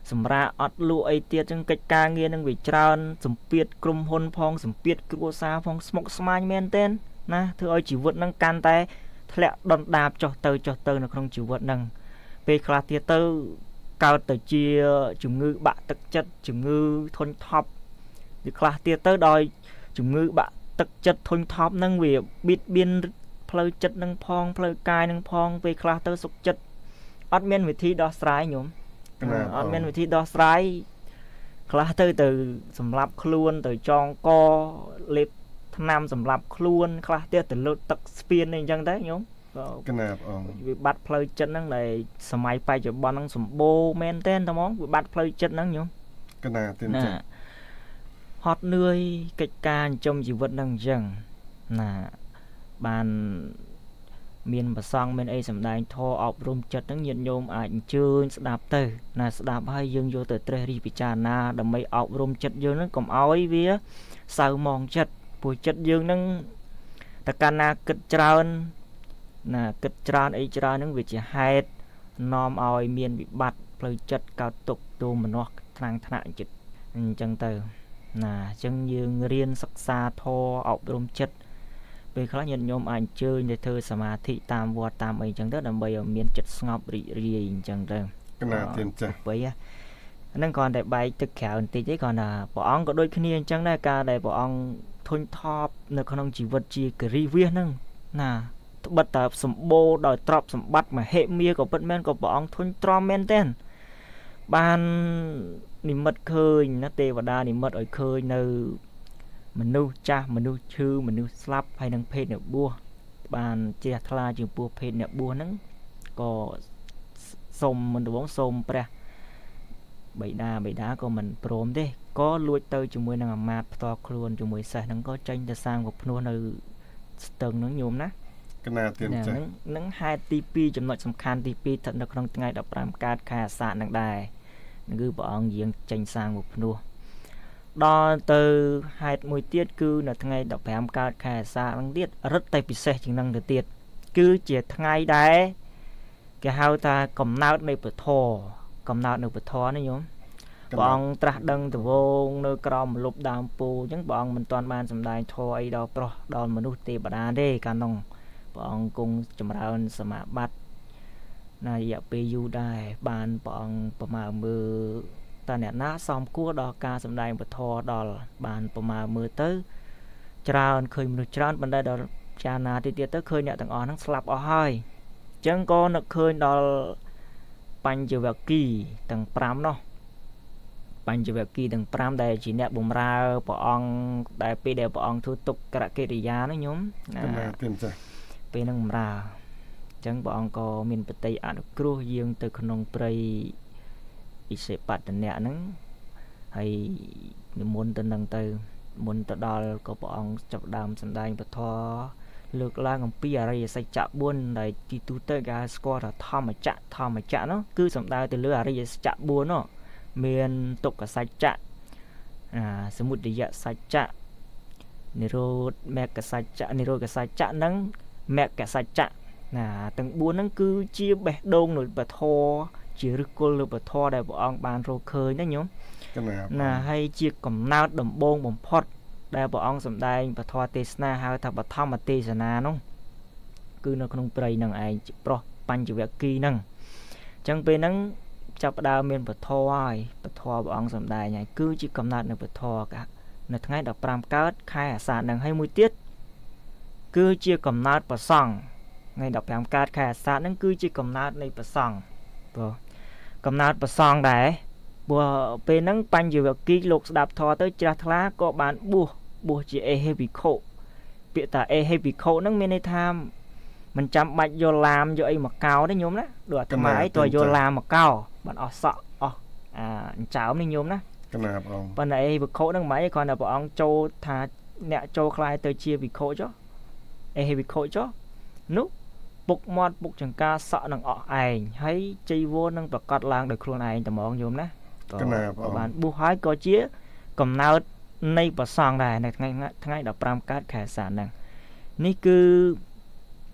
សម្រាប់អត់លក់អីទៀតចឹងកិច្ចការងារនឹងវាច្រើនសម្ពាធក្រុមហ៊ុនផងសម្ពាធគ្រួសារផងស្មុគស្មាញមែនទែនណាធ្វើឲ្យជីវិតនឹងកាន់តែធ្លាក់ដុនដាបចុះទៅចុះទៅនៅក្នុងជីវិតនឹងពេលខ្លះទៀតទៅកើតទៅជាជំងឺបាក់ទឹកចិត្តជំងឺធុញថប់វាខ្លះទៀតទៅដោយជំងឺបាក់ទឹកចិត្តធុញថប់នឹងវាបៀតបៀនផ្លូវចិត្តនឹងផងផ្លូវកាយនឹងផងពេលខ្លះទៅសុខចិត្តអត់មានវិធីដោះស្រាយញោមអត់មានវិធីដោះស្រាយខ្លះទៅទៅសម្រាប់ខ្លួនទៅចងកលេបថ្នាំសម្រាប់ខ្លួនខ្លះទៀតទៅលើទឹកស្ពានអីចឹងទៅញោមកណាបអងវាបាត់ផ្លូវចិត្តហ្នឹងដែលសម័យបច្ចុប្បន្នហ្នឹងសម្បូរមែនតើហ្មងវាបាត់ផ្លូវចិត្តហ្នឹងញោមកណាទៀតចាហត់នឿយកិច្ចការចិញ្ចឹមជីវិតហ្នឹងអញ្ចឹងណាបានមានប្រសងមានអីសម្ដែងធម៌អប់រំចិត្តហ្នឹងញាតិញោមអាចអញ្ជើញស្ដាប់ទៅណាស្ដាប់ហើយយើងយកទៅត្រេះរិះពិចារណាដើម្បីអប់រំចិត្តយើងហ្នឹងកុំឲ្យវាសៅមងចិត្តព្រោះចិត្តយើងហ្នឹងតែកាលណាគិតច្រើនណាគិតច្រើនអីច្រើនហ្នឹងវាជាហេតុនាំឲ្យមានវិបត្តិផ្លូវចិត្តកើតទុក្ខទោមនស្សថ្នាំងថ្នាក់ចិត្តអញ្ចឹងទៅណាអញ្ចឹងយើងរៀនសិក្សាធម៌អប់រំចិត្តពេលខ្លះញាតិញោមអាចអញ្ជើញទៅធ្វើសមាធិតាមវត្តតាមអីអញ្ចឹងទៅដើម្បីឲ្យមានចិត្តស្ងប់រីករាយអញ្ចឹងទៅកណាទៀនចាស់បីហ្នឹងគ្រាន់តែបែកទឹកក្រៅបន្តិចទេគ្រាន់តែព្រះអង្គក៏ដូចគ្នាអញ្ចឹងដែរការដែលព្រះអង្គធុញថប់នៅក្នុងជីវិតជាគិរីវាសហ្នឹងណាត្បិតតែសម្បូរដោយទ្រព្យសម្បត្តិមហិមាក៏ពិតមែនក៏ព្រះអង្គធុញទ្រាំមែនទែនបាននិមិត្តឃើញណាទេវតានិមិត្តឲ្យឃើញនៅមនុស្សចាស់មនុស្សឈឺមនុស្សស្លាប់ហើយនឹងភេទអ្នកបួសបានជ្រះថ្លាចំពោះភេទអ្នកបួសហ្នឹងក៏សូមមិនដំបងសូមព្រះបិតាបិតាក៏មិនព្រមទេក៏លួចទៅជាមួយនឹងអាមាត្យផ្ទាល់ខ្លួនជាមួយសេះហ្នឹងក៏ចេញទៅសាងកភ្នោះនៅស្ទឹងហ្នឹងញោមណាកណាទៀតចាហ្នឹងនឹងហេតុទីពីរចំណុចសំខាន់ទីពីរស្ថិតនៅក្នុងថ្ងៃដប់ប្រាំកើតខែអាសាឍហ្នឹងដែរគឺព្រះអង្គយាងចេញសាងកភ្នោះដល់ទៅហេតុមួយទៀតគឺនៅថ្ងៃដប់ប្រាំកើតខែអាសាឍហ្នឹងទៀតរឹតតែពិសេសជាងហ្នឹងទៅទៀតគឺជាថ្ងៃដែលគេហៅថាកំណើតនៃពធកំណើតនៅពធនេះញោមព្រះអង្គត្រាស់ដឹងទវងនៅក្រោមម្លប់ដើមពោអញ្ចឹងព្រះអង្គមិនទាន់បានសម្ដែងធម៌អីដល់ប្រុសដល់មនុស្សទេវតាទេកាលនោះព្រះអង្គគង់ចម្រើនសមាបត្តិណារយៈពេលយូរដែរបានព្រះអង្គប្រមាមើលតើអ្នកណាសមគួរដល់ការសម្ដែងពធដល់បានប្រមាមើលទៅច្រើនឃើញមនុស្សច្រើនបណ្ដេដល់ចាណាទីទៀតទៅឃើញអ្នកទាំងអស់ហ្នឹងស្លាប់អស់ហើយអញ្ចឹងក៏នឹកឃើញដល់បញ្ចវគិទាំងប្រាំនោះបញ្ចវគិទាំងប្រាំដែលជាអ្នកបម្រើព្រះអង្គដែលពេលដែលព្រះអង្គធ្វើទុក្ខកិរិយានោះញោមណាពេលហ្នឹងបម្រើអញ្ចឹងព្រះអង្គក៏មានបតីអនុគ្រោះយាងទៅក្នុងព្រៃអិសិបតនៈហ្នឹងហើយនិមន្តទៅនឹងទៅមុនទៅដល់ក៏ព្រះអង្គចាប់ដើមសម្ដែងពធលើកឡើងអំពីអរិយសច្ចៈបួនដែលទីទូទៅគេស្គាល់ថាធម្មចក្រធម្មចក្រនោះគឺសំដៅទៅលើអរិយសច្ចៈបួននោះមានទុក្ខសច្ចៈអាសមុទយសច្ចៈនិរោធមគ្គសច្ចៈនិរោធសច្ចៈនិងមគ្គសច្ចៈណាទាំងបួនហ្នឹងគឺជាបេះដូងនៃពធជាឫសគល់នៃពធដែលព្រះអង្គបានរកឃើញណាញោមណាហើយជាកំណើតដំបូងបំផុតដែលព្រះអង្គសម្ដែងពធទេសនាហៅថាបឋមទេសនានោះគឺនៅក្នុងព្រៃនឹងឯងប្រុសបញ្ចវគិហ្នឹងអញ្ចឹងពេលហ្នឹងចាប់ផ្ដើមមានពធហើយពធព្រះអង្គសម្ដែងហើយគឺជាកំណើតនៃពធនៅថ្ងៃដប់ប្រាំកើតខែអាសាឍហ្នឹងហើយមួយទៀតគឺជាកំណើតប្រសង់ថ្ងៃដប់ប្រាំកើតខែអាសាឍហ្នឹងគឺជាកំណើតនៃប្រសង់ព្រោះកំណើតប្រសង់ដែរព្រោះពេលហ្នឹងបញ្ចវគិលោកស្ដាប់ធម៌ទៅជ្រះថ្លាក៏បានបួសបួសជាអេហេភិក្ខុពាក្យថាអេហេភិក្ខុហ្នឹងមានន័យថាមិនចាំបាច់យកឡាមយកអីមកកោទេញោមណាដូចអាត្មាអីតើយកឡាមមកកោបានអស់សក់អស់អាអញ្ចើមនេះញោមណាកណាបអង្គប៉ុន្តែអេភិក្ខុហ្នឹងមិនអីគ្រាន់តែព្រះអង្គចូលថាអ្នកចូលខ្លាយទៅជាភិក្ខុចុះអេហេភិក្ខុចុះនោះពុកមាត់ពុកចង្ការសក់នឹងអស់ឯងហើយចៃវរនឹងប្រកាសឡើងដោយខ្លួនឯងតែហ្មងញោមណាកណាបអង្គបានបួសហើយក៏ជាកំណើតនៃប្រសងដែរនៅថ្ងៃថ្ងៃដប់ប្រាំកើតខែអាសាឍហ្នឹងនេះគឺ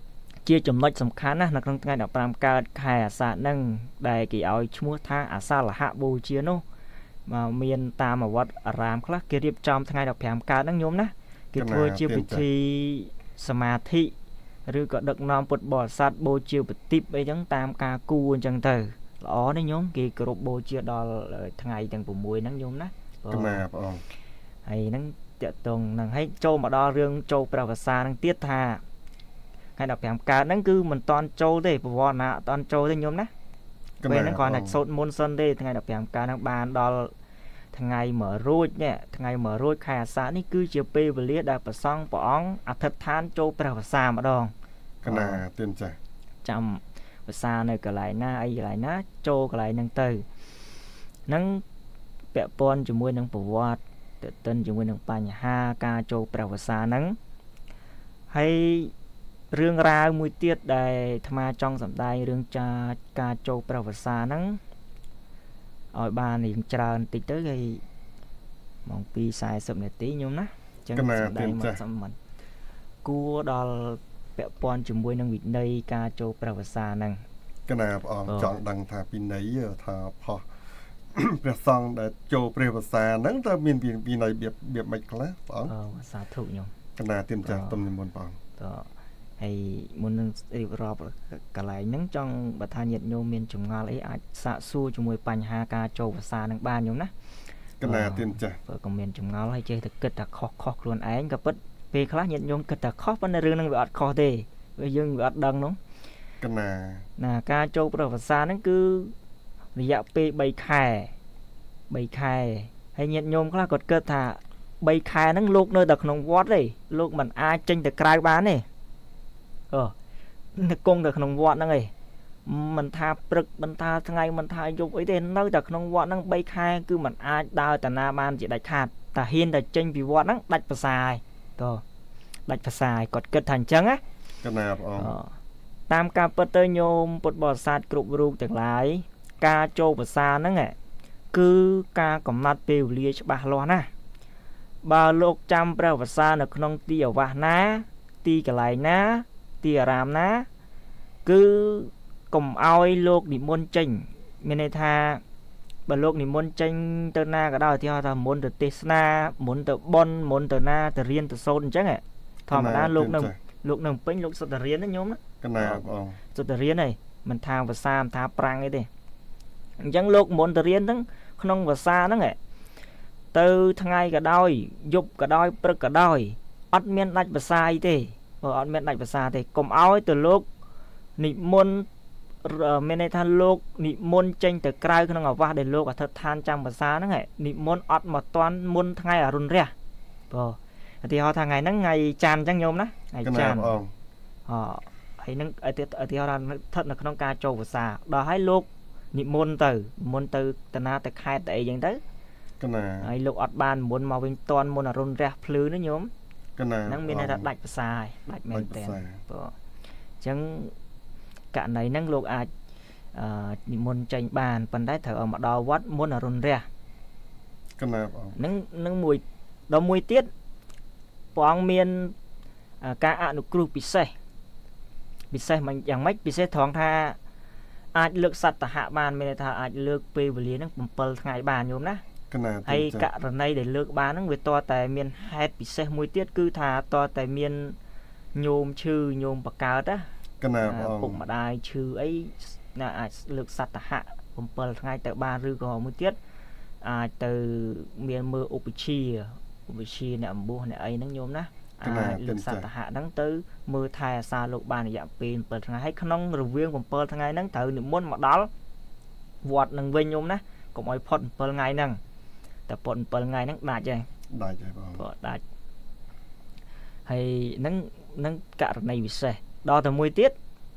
chia chấm nói sầm khá na là trong ngày đọc làm cao khai à sa nâng đại kỳ áo mua tha à sa là hạ bù chia nô mà miền ta mà vật làm khác kia điệp trong ngày đọc làm cao nâng nhóm na kia thôi chia bị thiสมาธิหรือก็ดึกนอนปวดบ่อสัตว์โบเชียวปฏิบไปจังตามกากูจังเตอล้อนี่โยมกี่กรบโบเชียวดอลทั้งไงจังปุ่มมวยนั่งโยมนะก็มาปองไอ้นั่งเจาะตรงนั่งให้โจมาดอเรื่องโจประวัติศาสตร์นั่งเตี้ยทาให้ดับแผงการนั่งคือมันตอนโจได้ปวนะตอนโจได้โยมนะเวนั่งก่อนดักโซนมนซันได้ทั้งไงดับแผงการนั่งบานดอลทั้งไงเหมือรูดเนี่ยทั้งไงเหมือรูดขาสานี่คือเจียวเปย์เลียได้ประซองปองอัฐทานโจประวัติศาสตร์มาดองก็น่าเตือนใจจำภาษาในกระไรหน้าไอ้ไรนะโจกระไรนังเตยนังแปะปอนจมูกนังประวัติเติต้นจมูกนังปัญหากาโจประวัติศาสตร์นังให้เรื่องราวมวยเตี้ยได้ธรรมาจ้องสำได้เรื่องจากาโจประวัติศาสตร์นังออยบานอีกจานติดเตยมองปีสายสมเด็จตีโยมนะจังสำได้มาสมันกูดอลแปะปอนจมูกนังวินัยกาโจประวัติศาสตร์นังก็น่าออกจองดังทาปีไหนเยอะทาพอประซองได้โจประวัติศาสตร์นั้นจะมีปีปีไหนเบียบเบียบไม่คล้ายปองสาธุโยมก็น่าเตรียมใจต้มในมนปองต่อให้มุนนึงรอบกะไหลนั่งจ้องประธานยัดโยมเมียนจุงงาเลยอาจสะสู้จมวยปัญหากาโจภาษาหนังบ้านโยมนะก็น่าเตรียมใจเปิดกองเมียนจุงงาให้เจอแต่เกิดแต่คอคอครวนไอ้กับปัดเปคลายัดโยมเกิดแต่คอปันในเรื่องนั่งแบบอัดคอเตะไปยึงแบบอัดดังน้องก็น่าน่ะกาโจภาษานั่นคือระยะเปใบแข่ใบแข่ให้ยัดโยมคลากดเกิดท่าใบแข่นั่งลูกเนื้อดักนองวอดเลยลูกมันอาจังแต่กลายบ้านเนี่ยเออกุ้งแต่ขนมวอดนั่งไงมันทาปรึกมันทาทั้งไงมันทายุบไอ้เด่นนั่งแต่ขนมวอดนั่งใบคายคือมันอาดาวแต่นาบานจะได้ขาดแต่เห็นแต่เจงปีวอดนั่งดัดภาษาก็ดัดภาษากดเกิดทันจังอะก็น่าอ๋อตามการเปิดเตยโยมปดบอดศาสตร์กรุบรูจากหลายกาโจภาษานั่งไงคือกากำนัดเปรี้ยวเลียฉบับล้อนะบาโลกจำแปลภาษาในขนมเตี๋ยววะนะตีกะไหลนะตีรามนะคือกลมเอาไอ้โลกนิมนต์จริงมีในทาบรรโลกนิมนต์จริงเตอร์นาก็ได้ที่เขาทำมนต์เตอร์เทสนามนต์เตอร์บอลมนต์เตอร์นาเตอร์เรียนเตอร์โซนจังไงธรรมดาโลกหนึ่งโลกหนึ่งเป็นโลกสุดเรียนนะโยมนะก็น่าสุดเรียนเลยมันทางภาษาทางปรางไอ้เด้ยังโลกมนต์เตอร์เรียนทั้งขนมภาษานั่งไงเตอร์ทั้งไงก็ได้ยุบก็ได้ปรึกก็ได้อัดเมียนดัดภาษาไอ้เด้เอออันเม็ดดัดภาษาแต่กลมเอาไอ้ตัวโลกนิมนต์เมนในทางโลกนิมนต์เจงแต่ไกลขนมว่าเดินโลกอัฐทานจำภาษานั่งไงนิมนต์อัดมาตอนมนต์ทั้งไงอรุณเรียพอที่เขาทางไงนั่งไงจานจังโยมนะไงจานอ๋อไอ้นั่งไอ้ที่ไอ้ที่เขาทำทัดในขนมกาโจภาษาดอให้โลกนิมนต์ตื่มนต์ตื่แต่นาแต่ใครแต่ยังตื่ไอ้โลกอัดบานมนต์มาเป็นตอนมนต์อรุณเรียพลื้นนะโยมนั่งมีในระดับดัดภาษาดัดแมนเตนจังกะไหนนั่งโลกอาจนิมนต์ใจบานปันได้เถอะมาดอวัดมนต์อรุณเรียนั่งนั่งมวยดอมวยเตี้ยปองเมียนกาอนุกรุปิเสปิเสมันอย่างไม่ปิเสทองท่าอาจเลือกสัตว์หะบานไม่ได้ท่าอาจเลือกเปย์บริเวณนั่งเปิลไงบานโยมนะให้กะในđểเลือกบ้านนั่งเวทตัวแต่เมียนแฮดปิเซมวยเตี้ยคือทาตัวแต่เมียนโยมชื่อโยมปากกาด้ะปุ่มมาได้ชื่อไอ้น่ะอาจเลือกสัตว์หะผมเปิลไงแต่บ้านหรือก็มวยเตี้ยอาจtừเมียนมืออุปชีอุปชีเนี่ยบัวเนี่ยไอ้นั่งโยมนะเลือกสัตว์หะนั่งtừมือไทยซาลูกบ้านเนี่ยเป็นเปิดไงให้ขนมหรือเวียงผมเปิลไงนั่งtừหนึ่งม้วนมาดอลวอดหนึ่งเวียงโยมนะก็ไม่พอดเปิลไงนั่งแต่ปนเปิลไงนั่งได้ใจได้ใจพอได้ให้นั่งนั่งกะในวิเศษดอแต่มวยติด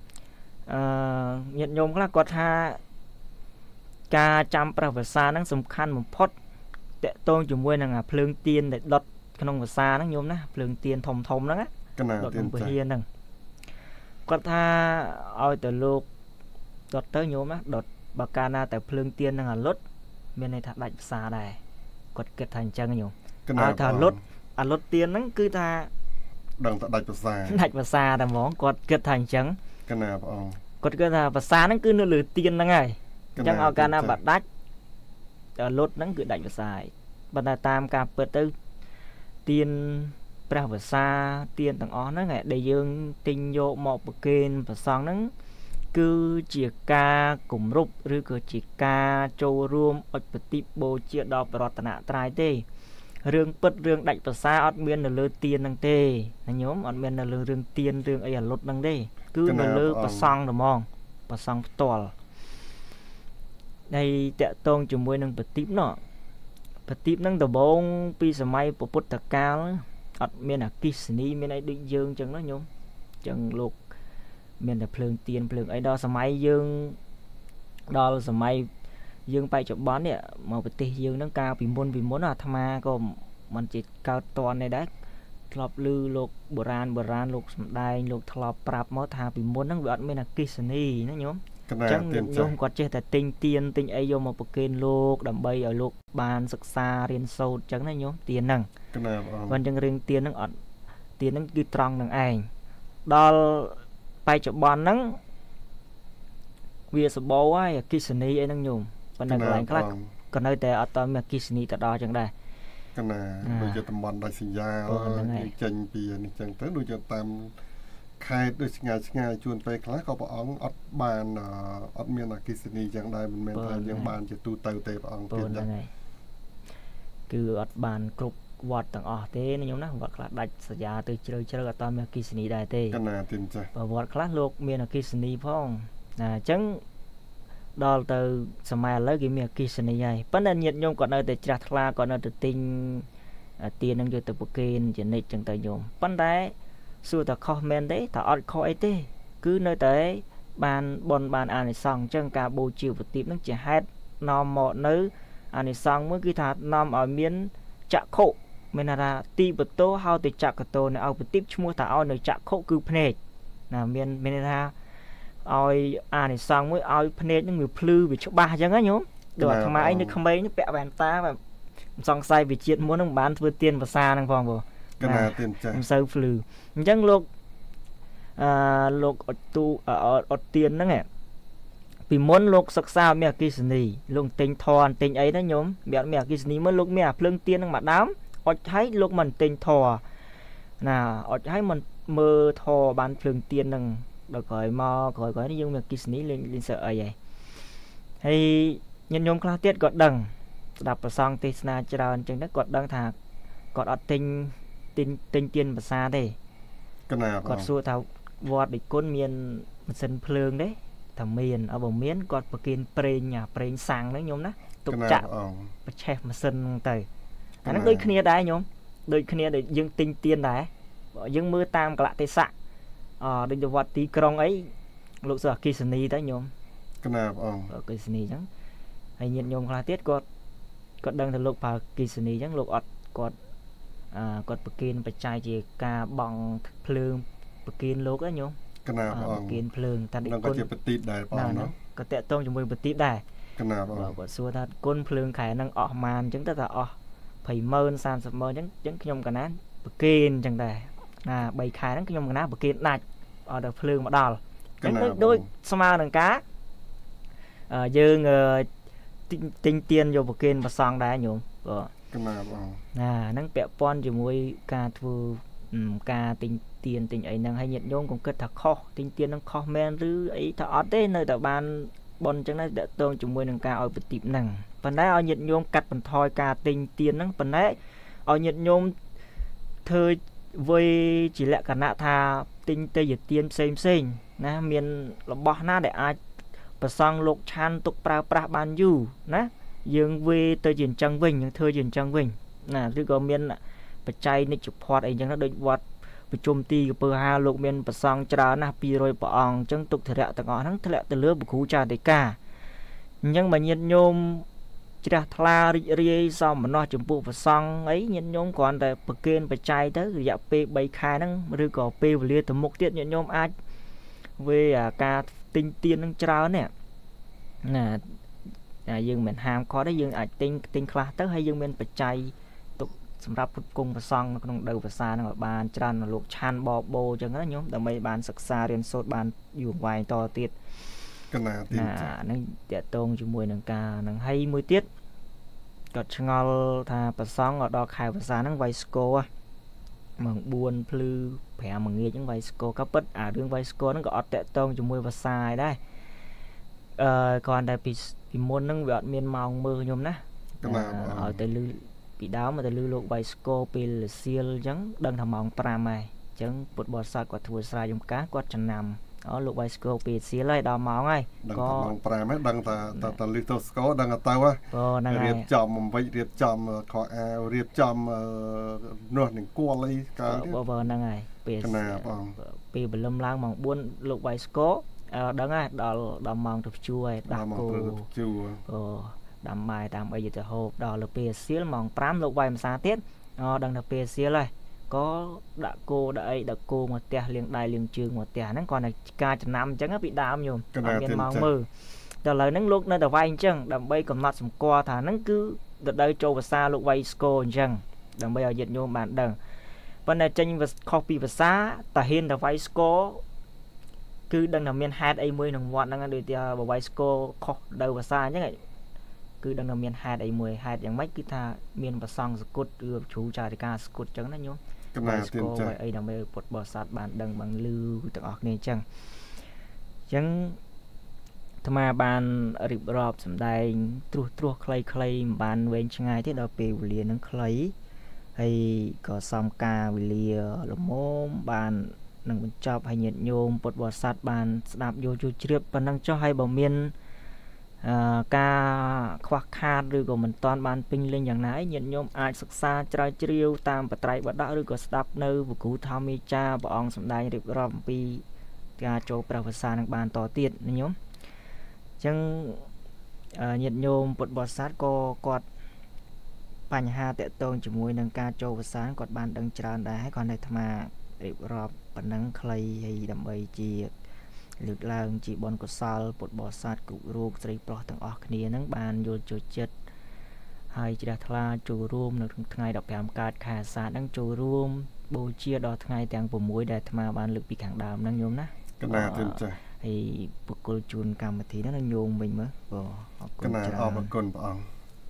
nhiệt nhôm là có tha ca chămประวัติศาสตร์นั่งสำคัญผมพอดเตะต้นจุ่มวยนั่งอ่ะเพลิงเตียนเด็ดดดขนมประวัติศาสตร์นั่งโยมนะเพลิงเตียนทมทมนั่งอ่ะดดลงไปเฮียนั่งก็ถ้าเอาแต่ลูกดดเตอโยมนะดดบากานาแต่เพลิงเตียนนั่งอ่ะลดเมื่อในถัดดัชซาได้กดเกิดทันจังโยมเอาถ้าลดอ่ะลดเตียนนั่งคือถ้าดังตะดัดภาษาดัดภาษาแต่หมองกดเกิดทางจังกันนาพระองค์กดเกิดภาษานั่นคือเนื้อหรือเตียนนั่งไงจังเอาการนาบัดดัดแต่รถนั่นคือดัดภาษาบรรดาตามการเปิดตื้อเตียนแปลภาษาเตียนต่างอ๋อนั่นไงได้ยืงติงโยหมอกเกณฑ์ภาษานั่นคือจีกากลุ่มรูปหรือคือจีกาโจรวมอดปฏิโบเจียดอกปรารถนาตรายเต้เรื่องเปิดเรื่องดัดภาษาอดเมียนเลือเตียนนั่งเต้นะโยมอดเมียนเลือเรื่องเตียนเรื่องไอ้รถนั่งเต้คือเลือภาษาหรือมองภาษาตัวในเตะตรงจมวยนั่งปฏิบเนาะปฏิบนั่งตะบงปีสมัยปพุทธกาลอดเมียนกิสนีเมียนไอ้ดึงยืงจังนะโยมจังลูกเมียนแต่เพลิงเตียนเพลิงไอ้ดอสมัยยืงดอสมัยยืงไปจบบอนเนี่ยมาปฏิยืงนั่งกาวปีมนปีมนอ่ะธรรมาก็มันจิตกาวตอนในได้ทลอบลือลูกโบราณโบราณลูกสมได้ลูกทลอบปรับมอทาปีมนนั่งอดเมียนกิสนีนะโยมจังโยมก็เจแต่ติงเตียนติงไอโยมมาปกินลูกดำใบเอาลูกบานศึกษาเรียนโซจังนะโยมเตียนนั่งวันจังเรียนเตียนนั่งอดเตียนนั่งคือตรองนั่งไอดอลไปจบบอลนั่งเวียสบอว่ากิสนีไอ้นั่งโยมวันนั้นหลายครั้งก็ในแต่อัตตากิสนีแต่ดอจังได้ก็น่ะโดยจะตำบอลได้สิยาจังปีนี่จังแต่โดยจะตามใครโดยงานงานชวนไปคล้ายเขาบอกอ๋ออัดบานอัดเมียนกิสนีจังได้มันเมียนไทยยังบานจะตูเตาเตะอ๋อเปลี่ยนจังคืออัดบานกรุบวัดต่างอ๋อเต้นี่ยงนะวัดคลาดดัชยาตัวเชื่อเชื่อกับตอนเมียกิสนีได้เต้ก็น่าตื่นใจวัดคลาดโลกเมียนกิสนีพ่องน่ะจังดอลตัวสมัยแล้วกี่เมียกิสนีใหญ่ปั้นเนียดยงก่อนเอาแต่จัดคลาก่อนเอาแต่ติงเตียนนั่งอยู่ตัวปกินจะนิดจังตัวโยมปั้นได้สู้แต่คอมเมนต์ได้แต่อดคอยเต้คือในแต่บานบนบานอันนี้ซองจังการบูชิวปฏิบนั่งจะให้นอมหมดนื้ออันนี้ซองเมื่อกี้ถาดนอมเอาเมียนจักโคเมนาราตีประตูเฮาติจักกระโตในเอาปฏิบชั่วโมงแต่เอาในจักโคคือเพนจนะเมียนเมนาราเอาอันนี้ซองเมื่อเอาเพนจนั่งมือพลื้วิชบ้าจังงั้นโยมเดี๋ยวทำไมไอ้นึกทำไมนึกแปะแวนตาแบบซองใส่วิจิตม้วนนั่งบานเพื่อเตียนภาษานั่งฟังบ่ก็น่าตื่นใจเซอร์ฟลือจังโลกโลกอดตูอดเตียนนั่นแหละปีม้วนโลกศึกษาเมียกิสนีลงติงทอนติงไอ้นะโยมเมียเมียกิสนีเมื่อลูกเมียเพลิงเตียนนั่งมาดามอดใช้ลูกมันติงทอน่ะอดใช้มันเมื่อทอบานเพลิงเตียนนั่งเดี๋ยวก่อยมอก่อยก่อยนี่ยังเมียกิสนีเล่นเล่นเสืออะไรให้ยันโยมคลาเตียดกดดังดับประซองติสนาจราจังได้กดดังถากกดอดติงติงติงเตียนภาษาได้ก็น่ากอดสู้เท่าวอดดิก้นเมียนมันเส้นเพลิงได้ทำเมียนเอาบ่เมียนกอดปกินเปรงหยาเปรงสังนะโยมนะตุกจับไปแช่มาเส้นเตยอันนั้นโดยเคลียร์ได้โยมโดยเคลียร์ได้ยังติงเตียนได้ยังมือตามกระเตสะอ๋อโดยจะวัดตีกรองไอ้ลูกเสือกิสนีได้โยมก็น่าอ๋อกิสนีจังให้เงียบโยมคลาเทียดกอดกอดดังทะลุพากิสนีจังลูกอดกอดกดปกินไปใจจีกาบังเพลิงปกินโลกไอ้โยมก็น่าปกินเพลิงแต่ดิคนก็จะปฏิได้ปองเนาะก็แตะต้องจมูกปฏิได้ก็น่าปองกดซัวถ้าก้นเพลิงไข่นั่งออกมาจังแต่แต่ออกไผ่เมินซานสมเมินจังจังขยมกันนั้นปกินจังแต่อ่าใบไข่นั่งขยมกันนั้นปกินได้เอาแต่เพลิงมาดอลจังโดยสมาหนังกาเอ่อยืงเอ่อติงเตียนโยปกินมาซองได้โยมก็ก็น่าปองน่ะนั่งแปะป้อนจมูกกาทูกาติงเตียนติงไอ้นั่งให้nhiệtโยมcũng kết thật khóติงเตียนนั่งkhó menหรือไอ้ถ้าอดได้nơiแต่บ้านบนจังนั้นเดือดตรงจมูกนั่งกาเอาไปติดนั่งปันได้เอาnhiệtโยมกัดปันทอยกาติงเตียนนั่งปันได้เอาnhiệtโยมเธอเว้ยchỉ lẽ cả nạ thàติงเตยเตียนเซมเซงนะเมียนระบหน้าได้อาประซองโลกชันตุกปลาปลาบานอยู่นะยังเวเตยยืนจังวิ่งยังเธอยืนจังวิ่งนะหรือก็เมียนปัจจัยในจุดพอดไอ้ยังนั้นโดยวัดประจุมตีกับเปอร์ฮาโลกเมียนประซองจรานะปีโรยปองจังตุกเถระต่างอ่อนทั้งเถระตะเลือบุคูจาเดกายังมาเย็นโยมจราทลาริเรียซอมมันนอจมปูประซองไอ้เย็นโยมก่อนแต่ประเกณฑ์ปัจจัยเท่าอยากเปย์ใบคายนั่งหรือก็เปย์เรียแต่มุกเตี้ยเย็นโยมอาจเวการติงเตียนนั่งจราเนี่ยน่ะยังเหมือนหามคอได้ยังอาจติงติงคลาเตอร์ให้ยังเป็นปัจจัยตุกសម្រាប់ពុទ្ធគង់ប្រសង់ក្នុងដៅភាសានឹងឲ្យបានច្រើនលោកឆានបបោអញ្ចឹងណាញោមដើម្បីបានសិក្សារៀនសូត្របានយូរវែងតទៀតកណាទៀតណាហ្នឹងតកតងជាមួយនឹងការនឹងហើយមួយទៀតគាត់ឆ្ងល់ថាប្រសង់ដល់ខែភាសាហ្នឹងវៃស្គរម៉ោងបួនភ្លឺប្រាំមួយងាយហ្នឹងវៃស្គរក៏ពិតអារឿងវៃស្គរហ្នឹងក៏អត់តកតងជាមួយភាសាឯដែរអឺគ្រាន់តែពីពីមុនហ្នឹងវាអត់មានម៉ោងមើលខ្ញុំណាឲ្យទៅលឺពីដើមមកទៅលឺលោកវៃស្គរពេលសៀលអញ្ចឹងដឹងថាម៉ោងប្រាំហើយអញ្ចឹងពុទ្ធបរិស័ទគាត់ធ្វើស្រែយំការគាត់ចំណាំអូលោកវៃស្គរពេលសៀលហើយដល់ម៉ោងហើយក៏ម៉ោងប្រាំហើយដឹងថាតើលឺទៅស្គរដឹងទៅហ្នឹងរៀបចំអំវិចរៀបចំខោអាវរៀបចំនោះនឹងគល់អីកើបើហ្នឹងហើយពេលណាបងពេលព្រលឹមឡើងម៉ោងបួនលោកវៃស្គរដឹងហើយដល់ដល់ម៉ោងទៅជួហើយដាក់គោជួអូដាំបាយតាមអីទៅហូបដល់លើពេលសៀលម៉ោងប្រាំលោកវាយភាសាទៀតអូដឹងថាពេលសៀលហើយក៏ដាក់គោដាក់អីដាក់គោមកផ្ទះលាងដៃលាងជើងមកផ្ទះហ្នឹងគាត់តែការចំណាំអញ្ចឹងពីដើមញោមអត់មានម៉ោងមើលដល់ឥឡូវហ្នឹងលោកនៅតែវាយអញ្ចឹងដើម្បីកំណត់សម្គាល់ថាហ្នឹងគឺទៅដល់ចូលភាសាលោកវាយស្គរអញ្ចឹងដើម្បីឲ្យញាតិញោមបានដឹងប៉ុន្តែចេញខុសពីភាសាតាហ៊ានតែវាយស្គរគឺដឹងថាមានហេតុអីមួយក្នុងវត្តហ្នឹងដូចជាបើវាយស្គរខុសទៅភាសាអញ្ចឹងគឺដឹងថាមានហេតុអីមួយហេតុយ៉ាងម៉េចគឺថាមានប្រសង់សគុតឬជ្រូចារិកាសគុតអញ្ចឹងណាញោមកំណើទៀតចាអីដើម្បីពុទ្ធបរិស័ទបានដឹងបានឮទាំងអស់គ្នាអញ្ចឹងអញ្ចឹងអាត្មាបានរៀបរាប់សម្ដែងត្រួសត្រាសខ្លីៗមិនបានវែងឆ្ងាយទេដល់ពេលវេលានឹងខ្លីហើយក៏សំការវេលាល្មមបាននឹងបញ្ចប់ឲ្យញាតិញោមពុទ្ធបរិស័ទបានស្ដាប់យល់ជួយជ្រាបប៉ុណ្ណឹងចុះហើយបើមានអឺការខ្វះខាតឬក៏មិនទាន់បានពេញលេញយ៉ាងណាញាតិញោមអាចសិក្សាច្រាវជ្រាវតាមបត្រៃបដកឬក៏ស្ដាប់នៅពគ្រូធម្មមេចាព្រះអង្គសម្ដែងរៀបរាប់អំពីការចូលព្រះភាសានឹងបានតទៀតណាញោមអញ្ចឹងញាតិញោមពុទ្ធបរិស័ទក៏គាត់បញ្ហាតកតងជាមួយនឹងការចូលភាសាគាត់បានដឹងច្រើនដែរហើយគាត់នៅអាត្មារៀបរាប់ប៉ុណ្ណឹងខ្លីហើយដើម្បីជាលើកឡើងជាបុណ្យកុសលពុទ្ធបរិស័ទគ្រប់រូបស្រីប្រុសទាំងអស់គ្នានឹងបានយល់ចូលចិត្តហើយជ្រះថ្លាចូលរួមនៅក្នុងថ្ងៃដប់ប្រាំកើតខែអាសាឍនឹងចូលរួមបូជាដល់ថ្ងៃទាំងប្រាំមួយដែលអាត្មាបានលើកពីខាងដើមហ្នឹងញោមណាកណាទៀតចា៎ហើយបុគ្គលជួនកម្មវិធីហ្នឹងញោមវិញមើលបងអរគុណច្រើនអរគុណព្រះអង្គ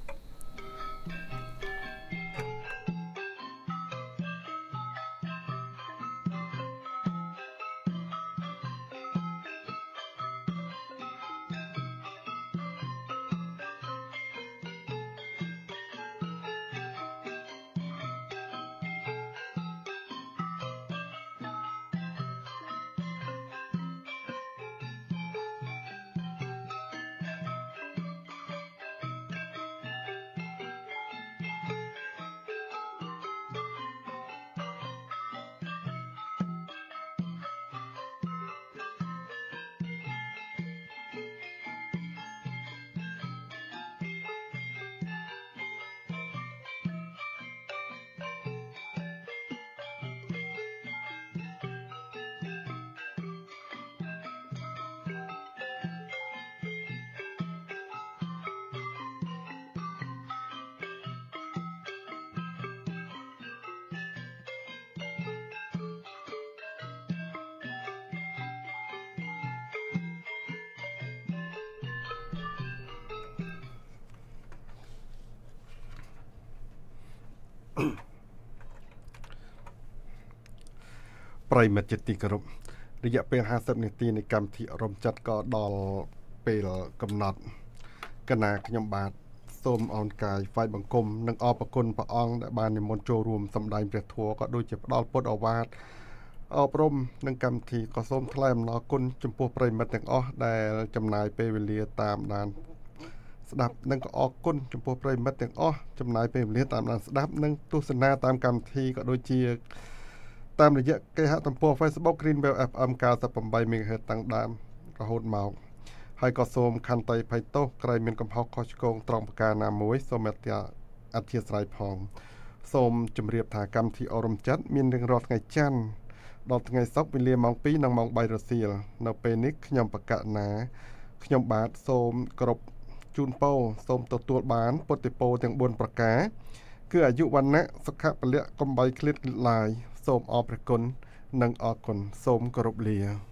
ប្រិមិត្តជាទីគោរពរយៈពេលห้าสิบនាទីនៃកម្មវិធីរំចាត់ក៏ដល់ពេលកំណត់កណាខ្ញុំបាទសូមអរកាយថ្វាយបង្គំនិងអរព្រគុណព្រះអង្គដែលបាននិមន្តចូលរួមសម្ដែងព្រះធម៌ក៏ដូចជាផ្ដល់ពុទ្ធឱវាទអប់រំនិងកម្មវិធីក៏សូមថ្លែងអំណរគុណចំពោះប្រិមិត្តទាំងអស់ដែលចំណាយពេលវេលាតាមដានស្ដាប់និងក៏អរគុណចំពោះប្រិមិត្តទាំងអស់ចំណាយពេលវេលាតាមដានស្ដាប់និងទស្សនាតាមកម្មវិធីក៏ដូចជាតាមរយៈគេហទំព័រ Facebook Greenwell เอฟ เอ็ม เก้าสิบแปด MHz តាំងដើមរហូតមកហើយក៏សូមខន្តីភ័យទោសក្រែងមានកំហុសខុសឆ្គងត្រង់ប្រការណាមួយសូមអធិស្ឋានផងសូមជម្រាបថាកម្មវិធីអរំចិត្តមានរៀងរាល់ថ្ងៃច័ន្ទដល់ថ្ងៃសុក្រវេលាម៉ោងពីរនិងម៉ោងបីរសៀលនៅពេលនេះខ្ញុំបកណាខ្ញុំបាទសូមគោរពជូនពរសូមទទួលបានពុទ្ធិពរទាំងបួនប្រការគឺអាយុវណ្ណៈសុខៈពលៈកំបីឃ្លាតឡាយសូមអរព្រះគុណនិងអរគុណសូមគោរពលា